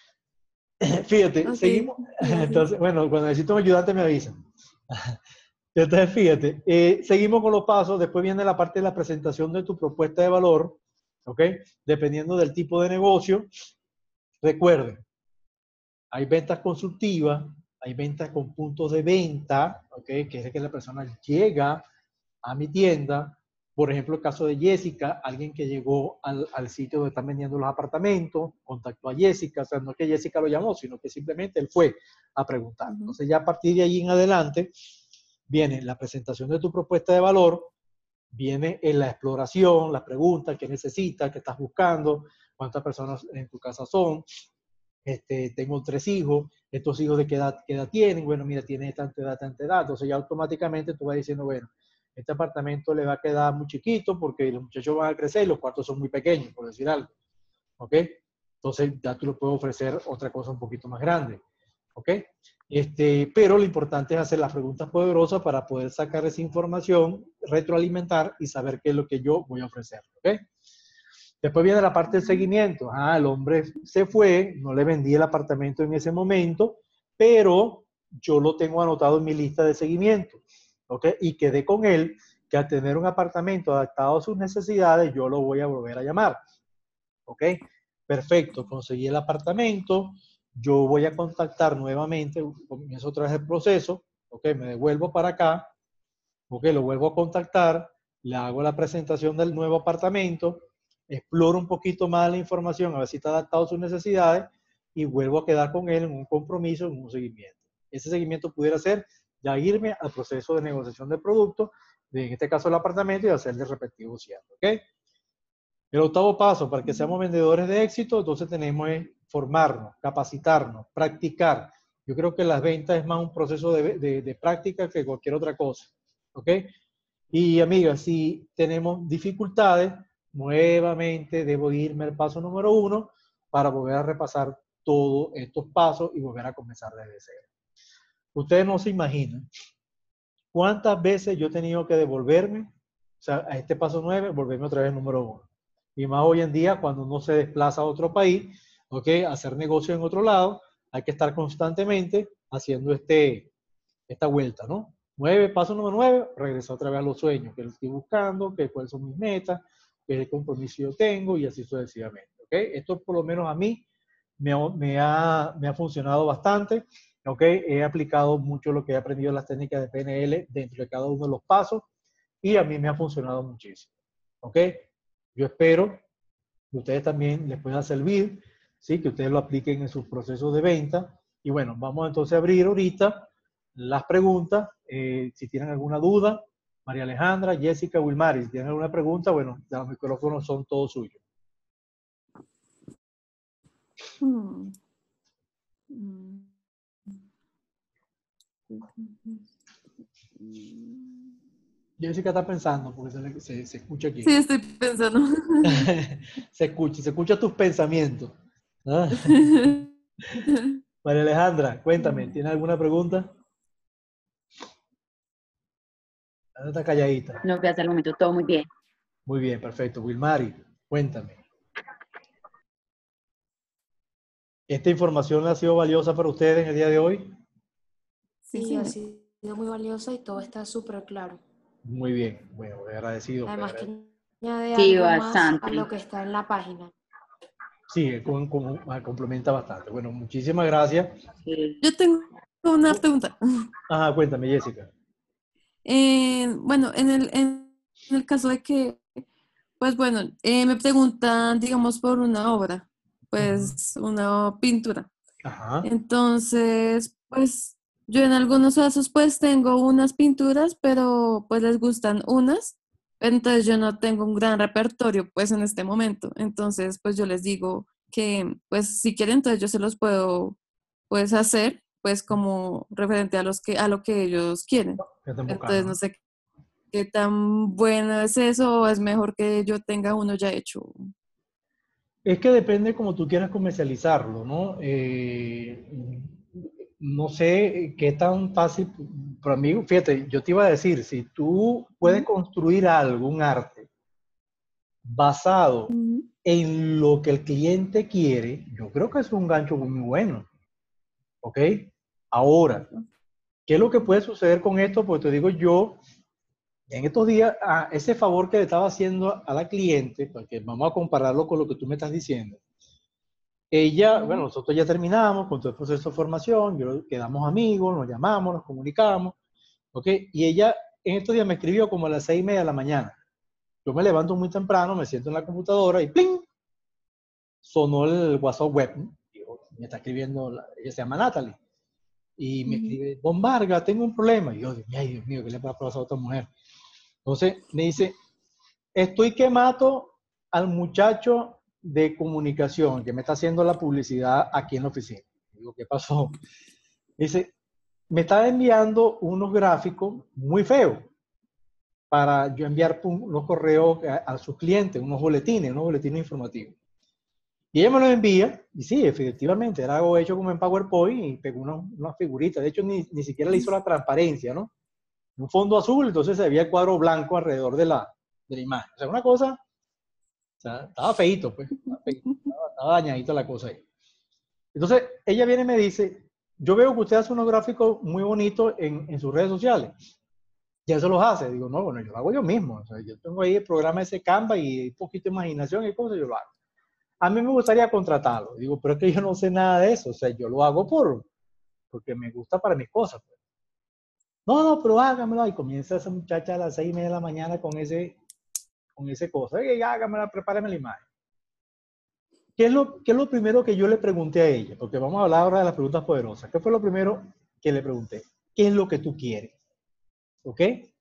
Fíjate, Okay. seguimos. Entonces, bueno, cuando necesito un ayudante me avisan. Entonces, fíjate, eh, seguimos con los pasos. Después viene la parte de la presentación de tu propuesta de valor, ¿ok? Dependiendo del tipo de negocio. Recuerden, hay ventas consultivas, hay ventas con puntos de venta, ¿ok? Que es que la persona llega a mi tienda. Por ejemplo, el caso de Jessica, alguien que llegó al, al sitio donde están vendiendo los apartamentos, contactó a Jessica, o sea, no es que Jessica lo llamó, sino que simplemente él fue a preguntar. Uh-huh. Entonces, ya a partir de allí en adelante, viene la presentación de tu propuesta de valor, viene en la exploración, las preguntas, qué necesitas, qué estás buscando, cuántas personas en tu casa son. Este, tengo tres hijos, estos hijos de qué edad, qué edad tienen, bueno, mira, tiene tanta edad, tanta edad, entonces ya automáticamente tú vas diciendo, bueno, este apartamento le va a quedar muy chiquito porque los muchachos van a crecer y los cuartos son muy pequeños, por decir algo. ¿Ok? Entonces ya tú le puedes ofrecer otra cosa un poquito más grande. ¿Ok? Este, pero lo importante es hacer las preguntas poderosas para poder sacar esa información, retroalimentar y saber qué es lo que yo voy a ofrecer. ¿Ok? Después viene la parte del seguimiento. Ah, el hombre se fue, no le vendí el apartamento en ese momento, pero yo lo tengo anotado en mi lista de seguimiento. ¿Ok? Y quedé con él que al tener un apartamento adaptado a sus necesidades, yo lo voy a volver a llamar. ¿Ok? Perfecto, conseguí el apartamento, yo voy a contactar nuevamente, comienzo otra vez el proceso, ¿ok? Me devuelvo para acá, ¿ok? Lo vuelvo a contactar, le hago la presentación del nuevo apartamento, exploro un poquito más la información, a ver si está adaptado a sus necesidades, y vuelvo a quedar con él en un compromiso, en un seguimiento. Ese seguimiento pudiera ser ya irme al proceso de negociación del producto, de, en este caso el apartamento, y hacer el respectivo cierre, ¿ok? El octavo paso, para que seamos vendedores de éxito, entonces tenemos que formarnos, capacitarnos, practicar. Yo creo que las ventas es más un proceso de, de, de práctica que cualquier otra cosa, ¿ok? Y amigas, si tenemos dificultades, nuevamente debo irme al paso número uno para volver a repasar todos estos pasos y volver a comenzar desde cero. Ustedes no se imaginan cuántas veces yo he tenido que devolverme, o sea, a este paso nueve, volverme otra vez al número uno. Y más hoy en día, cuando uno se desplaza a otro país, ¿ok? Hacer negocio en otro lado, hay que estar constantemente haciendo este, esta vuelta, ¿no? Nueve, paso número nueve, regresar otra vez a los sueños, que estoy buscando, que cuáles son mis metas, qué compromiso yo tengo y así sucesivamente, ¿ok? Esto por lo menos a mí me ha, me ha, me ha funcionado bastante, ¿ok? He aplicado mucho lo que he aprendido en las técnicas de P N L dentro de cada uno de los pasos y a mí me ha funcionado muchísimo, ¿ok? Yo espero que ustedes también les pueda servir, ¿sí? Que ustedes lo apliquen en sus procesos de venta. Y bueno, vamos entonces a abrir ahorita las preguntas. Eh, si tienen alguna duda, María Alejandra, Jessica, Wilmary, si tienen alguna pregunta, bueno, los micrófonos son todos suyos. Hmm. Hmm. Jessica está pensando, porque se, se, se escucha aquí. Sí, estoy pensando. se escucha, se escucha tus pensamientos. ¿Ah? María Alejandra, cuéntame, ¿tienes alguna pregunta? Está calladita. No, que hasta el momento todo muy bien. Muy bien, perfecto. Wilmary, cuéntame. ¿Esta información ha sido valiosa para ustedes en el día de hoy? Sí, Sí, ha sido muy valiosa y todo está súper claro. Muy bien, bueno, agradecido. Además agradecido. que añade Sí, algo más bastante. a lo que está en la página. Sí, con, con, complementa bastante. Bueno, muchísimas gracias. Sí. Yo tengo una pregunta. Ajá, cuéntame, Jessica. Eh, bueno, en el, en el caso de que, pues bueno, eh, me preguntan, digamos, por una obra, pues una pintura. Ajá. Entonces, pues yo en algunos casos pues tengo unas pinturas, pero pues les gustan unas. Entonces yo no tengo un gran repertorio pues en este momento. Entonces pues yo les digo que pues si quieren entonces yo se los puedo pues hacer pues como referente a los que a lo que ellos quieren. ¿Qué están Entonces buscando? no sé qué tan bueno es eso o es mejor que yo tenga uno ya hecho. Es que depende como tú quieras comercializarlo, ¿no? Eh, no sé qué tan fácil, para mí, fíjate, yo te iba a decir, si tú puedes construir algo, un arte, basado Ujú. en lo que el cliente quiere, yo creo que es un gancho muy bueno, ¿ok? Ahora, ¿qué es lo que puede suceder con esto? Pues te digo yo, en estos días, a ese favor que le estaba haciendo a la cliente, porque vamos a compararlo con lo que tú me estás diciendo. Ella, Ujú. bueno, nosotros ya terminamos con todo el proceso de formación, yo, quedamos amigos, nos llamamos, nos comunicamos, ¿ok? Y ella en estos días me escribió como a las seis y media de la mañana. Yo me levanto muy temprano, me siento en la computadora y ¡pling! Sonó el WhatsApp web. ¿No? Digo, me está escribiendo, la, ella se llama Natalie. Y me Ujú. escribe, Don Vargas, tengo un problema. Y yo, ay, Dios mío, ¿qué le va a pasar a otra mujer? Entonces me dice, estoy que mato al muchacho de comunicación que me está haciendo la publicidad aquí en la oficina. Digo, ¿qué pasó? Dice, me está enviando unos gráficos muy feos para yo enviar unos correos a, a sus clientes, unos boletines, unos boletines informativos. Y ella me los envía, y sí, efectivamente, era algo hecho como en PowerPoint y pegó una, una figurita. De hecho, ni, ni siquiera le hizo la transparencia, ¿no? Un fondo azul, entonces se veía el cuadro blanco alrededor de la, de la imagen. O sea, una cosa, o sea, estaba feíto, pues, estaba, feíto, estaba, estaba dañadita la cosa ahí. Entonces, ella viene y me dice, yo veo que usted hace unos gráficos muy bonitos en, en sus redes sociales. Ya se los hace. Digo, no, bueno, yo lo hago yo mismo. O sea, yo tengo ahí el programa ese Canva y un poquito de imaginación y cosas, yo lo hago. A mí me gustaría contratarlo. Digo, pero es que yo no sé nada de eso. O sea, yo lo hago por, porque me gusta para mis cosas. Pues. No, no, pero hágamelo. Y comienza esa muchacha a las seis y media de la mañana con ese, con ese cosa. Y hágamela, prepárame la imagen. ¿Qué es, lo, ¿Qué es lo primero que yo le pregunté a ella? Porque vamos a hablar ahora de las preguntas poderosas. ¿Qué fue lo primero que le pregunté? ¿Qué es lo que tú quieres? ¿Ok?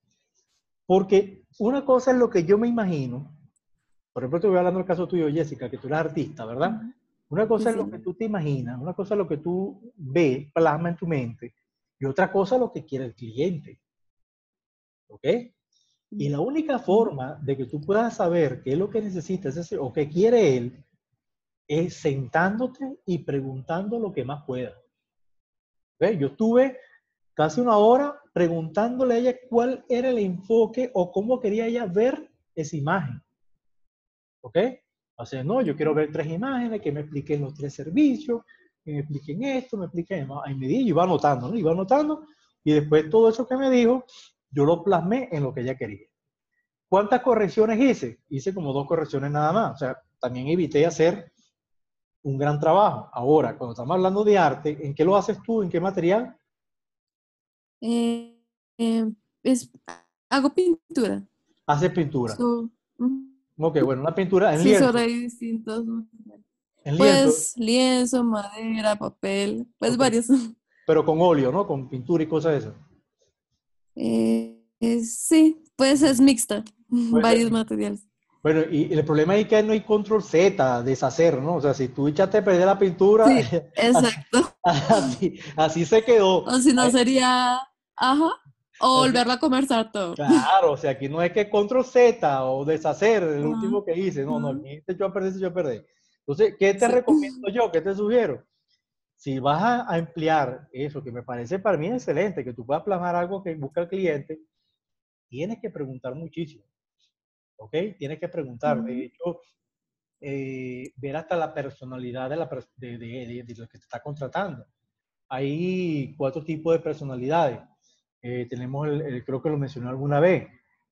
Porque una cosa es lo que yo me imagino. Por ejemplo, te voy hablando del caso tuyo, Jessica, que tú eres artista, ¿verdad? Ujú. Una cosa Sí, es lo sí. que tú te imaginas, una cosa es lo que tú ves, plasma en tu mente, y otra cosa es lo que quiere el cliente. ¿Ok? Y la única forma de que tú puedas saber qué es lo que necesitas ese, o qué quiere él es sentándote y preguntando lo que más puedas. ¿Ok? Yo estuve casi una hora preguntándole a ella cuál era el enfoque o cómo quería ella ver esa imagen. ¿Ok? O sea, no, yo quiero ver tres imágenes que me expliquen los tres servicios, que me expliquen esto, me expliquen, ahí me di, y iba anotando, ¿no? Iba anotando, y después todo eso que me dijo, yo lo plasmé en lo que ella quería. ¿Cuántas correcciones hice? Hice como dos correcciones nada más. O sea, también evité hacer un gran trabajo. Ahora, cuando estamos hablando de arte, ¿en qué lo haces tú? ¿En qué material? Eh, eh, es, hago pintura. Haces pintura. So, ujú. Ok, bueno, una pintura en Sí, lienzo. sobre distintos materiales. En lienzo. Pues lienzo, madera, papel, pues Ok. varios. Pero con óleo, ¿no? Con pintura y cosas de esas. Eh, eh, sí, pues es mixta, Puede ser. varios materiales. Bueno, y, y el problema es que no hay control Z, deshacer, ¿no? O sea, si tú echaste a perder la pintura, Sí, así, exacto. así, así se quedó. O si no Ay, sería, ajá, o así- volverlo a conversar todo. claro, o sea, aquí no es que control Z o deshacer, el Ajá, último que hice. No, no, ajá, aquí se echó a perder, se echó a perder. Entonces, ¿qué te sí. recomiendo yo? ¿Qué te sugiero? Si vas a, a emplear eso, que me parece para mí excelente, que tú puedas plasmar algo que busca el cliente, tienes que preguntar muchísimo, ¿ok? Tienes que preguntar. De Ujú. hecho, eh, ver hasta la personalidad de, la, de, de, de, de lo que te está contratando. Hay cuatro tipos de personalidades. Eh, tenemos, el, el, creo que lo mencioné alguna vez,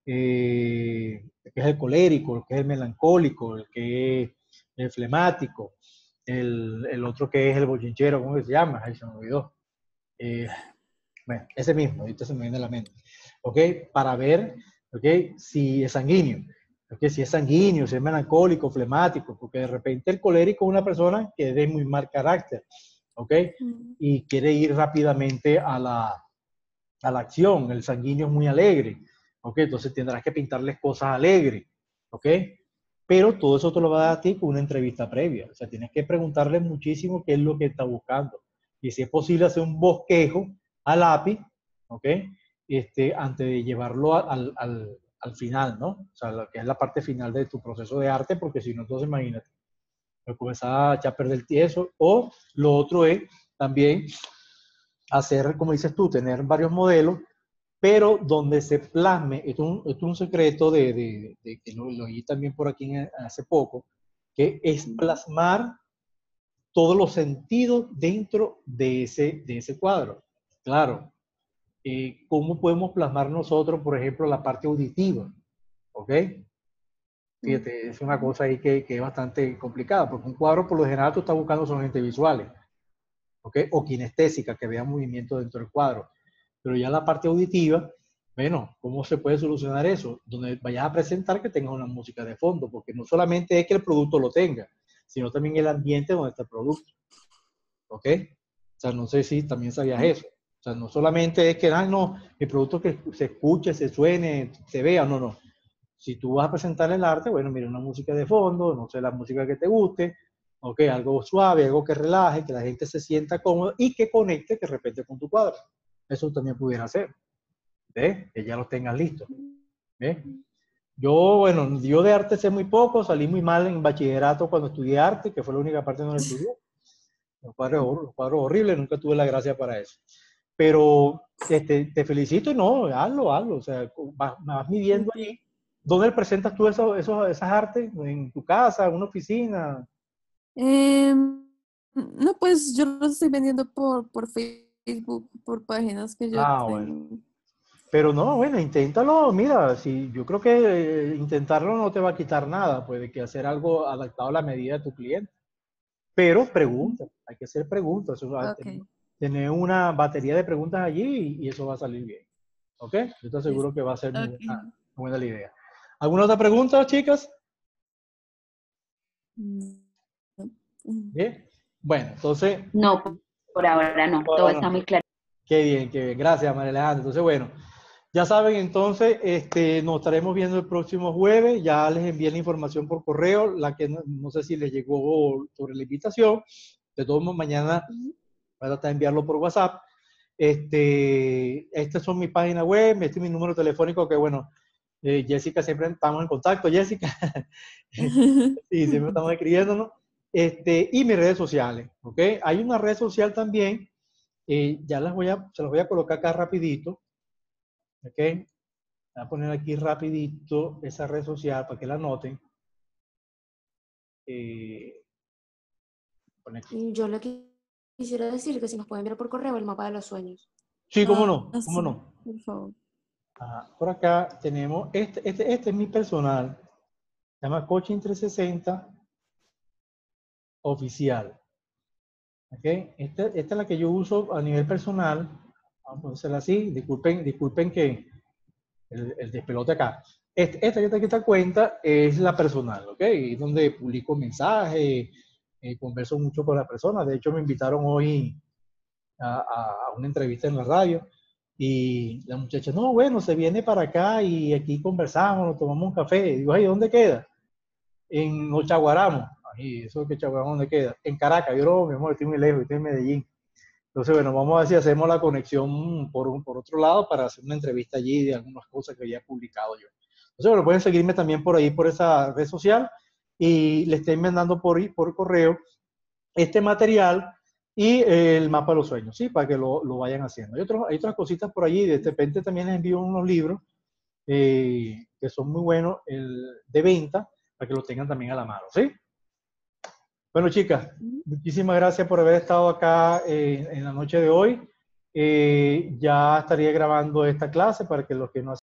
eh, el que es el colérico, el que es el melancólico, el que es el flemático, el, el otro que es el bochinchero, ¿cómo se llama? Ahí se me olvidó. Eh, bueno, ese mismo, ahorita se me viene a la mente. ¿Ok? Para ver, ¿ok? Si es sanguíneo. ¿Ok? Si es sanguíneo, si es melancólico, flemático, porque de repente el colérico es una persona que es de muy mal carácter. ¿Ok? Ujú. Y quiere ir rápidamente a la, a la acción. El sanguíneo es muy alegre. ¿Ok? Entonces tendrás que pintarles cosas alegres. ¿Ok? Pero todo eso te lo va a dar a ti con una entrevista previa. O sea, tienes que preguntarle muchísimo qué es lo que está buscando. Y si es posible hacer un bosquejo a lápiz, ¿ok? Este, antes de llevarlo a, al, al, al final, ¿no? O sea, lo que es la parte final de tu proceso de arte, porque si no, entonces imagínate, pues comenzar a echar a perder el tiempo. O lo otro es también hacer, como dices tú, tener varios modelos, pero donde se plasme, esto es un, esto es un secreto de, de, de que lo, lo oí también por aquí en, hace poco, que es plasmar todos los sentidos dentro de ese, de ese cuadro. Claro, eh, ¿cómo podemos plasmar nosotros, por ejemplo, la parte auditiva? ¿Ok? Fíjate, es una cosa ahí que, que es bastante complicada, porque un cuadro por lo general tú estás buscando solamente visuales, ¿ok? O kinestésica, que vean movimiento dentro del cuadro. Pero ya la parte auditiva, bueno, ¿cómo se puede solucionar eso? Donde vayas a presentar que tengas una música de fondo, porque no solamente es que el producto lo tenga, sino también el ambiente donde está el producto, ¿ok? O sea, no sé si también sabías eso. O sea, no solamente es que, ah, no, el producto que se escuche, se suene, se vea, no, no. Si tú vas a presentar el arte, bueno, mira, una música de fondo, no sé, la música que te guste, ok, algo suave, algo que relaje, que la gente se sienta cómodo y que conecte, que repente con tu cuadro. Eso también pudiera hacer, ¿ves? Que ya los tengas listos. ¿Ves? Yo, bueno, yo de arte sé muy poco, salí muy mal en bachillerato cuando estudié arte, que fue la única parte donde estudié. Los cuadros, los cuadros horribles, nunca tuve la gracia para eso. Pero este, te felicito y no, hazlo, hazlo. O sea, vas, vas midiendo allí. ¿Dónde presentas tú eso, eso, esas artes? ¿En tu casa, en una oficina? Em, no, pues yo los estoy vendiendo por, por Facebook, por páginas que yo Ah, bueno. tengo. Pero no, bueno, inténtalo. Mira, si, yo creo que eh, intentarlo no te va a quitar nada. Puede que hacer algo adaptado a la medida de tu cliente. Pero pregunta, hay que hacer preguntas. Eso va a Ok, tener, tener una batería de preguntas allí y, y eso va a salir bien. ¿Ok? Yo te aseguro que va a ser muy ok. buena, muy buena la idea. ¿Alguna otra pregunta, chicas? Mm, mm. Bien. Bueno, entonces, No, por ahora no, todo ahora está no. muy claro. Qué bien, qué bien. Gracias, María Alejandra. Entonces, bueno, ya saben, entonces, este, nos estaremos viendo el próximo jueves. Ya les envié la información por correo, la que no, no sé si les llegó sobre la invitación. De todos modos, mañana voy a tratar de enviarlo por WhatsApp. Este, estas son mis páginas web, este es mi número telefónico, que bueno, eh, Jessica, siempre estamos en contacto, Jessica. Y siempre estamos escribiéndonos. Este, y mis redes sociales, ¿ok? Hay una red social también, eh, ya las voy a, se las voy a colocar acá rapidito, ¿ok? Voy a poner aquí rapidito esa red social para que la noten. Eh, pone aquí. Yo le qui- quisiera decir que si nos pueden enviar por correo el mapa de los sueños. Sí, cómo Ah, no, cómo sí, no. por favor. Ajá. Por acá tenemos, este, este, este es mi personal, se llama Coaching trescientos sesenta Oficial. ¿Okay? Esta, esta es la que yo uso a nivel personal. Vamos a ponérsela así. Disculpen, disculpen que el, el despelote acá. Este, esta que está aquí esta cuenta es la personal, ¿ok? Es donde publico mensajes, eh, converso mucho con las personas. De hecho, me invitaron hoy a, a una entrevista en la radio y la muchacha, no, bueno, se viene para acá y aquí conversamos, nos tomamos un café. Y digo, ay, ¿dónde queda? En Ochaguaramo. Ay, eso que Chaguaramo, ¿dónde queda? En Caracas. Yo no, mi amor, estoy muy lejos, estoy en Medellín. Entonces, bueno, vamos a ver si hacemos la conexión por, un, por otro lado para hacer una entrevista allí de algunas cosas que había publicado yo. Entonces, bueno, pueden seguirme también por ahí, por esa red social, y les estoy mandando por, por correo este material y el mapa de los sueños, ¿sí? Para que lo, lo vayan haciendo. Hay, otros, hay otras cositas por allí, de repente también les envío unos libros eh, que son muy buenos el, de venta, para que los tengan también a la mano, ¿sí? Bueno, chicas, muchísimas gracias por haber estado acá eh, en la noche de hoy. Eh, ya estaría grabando esta clase para que los que no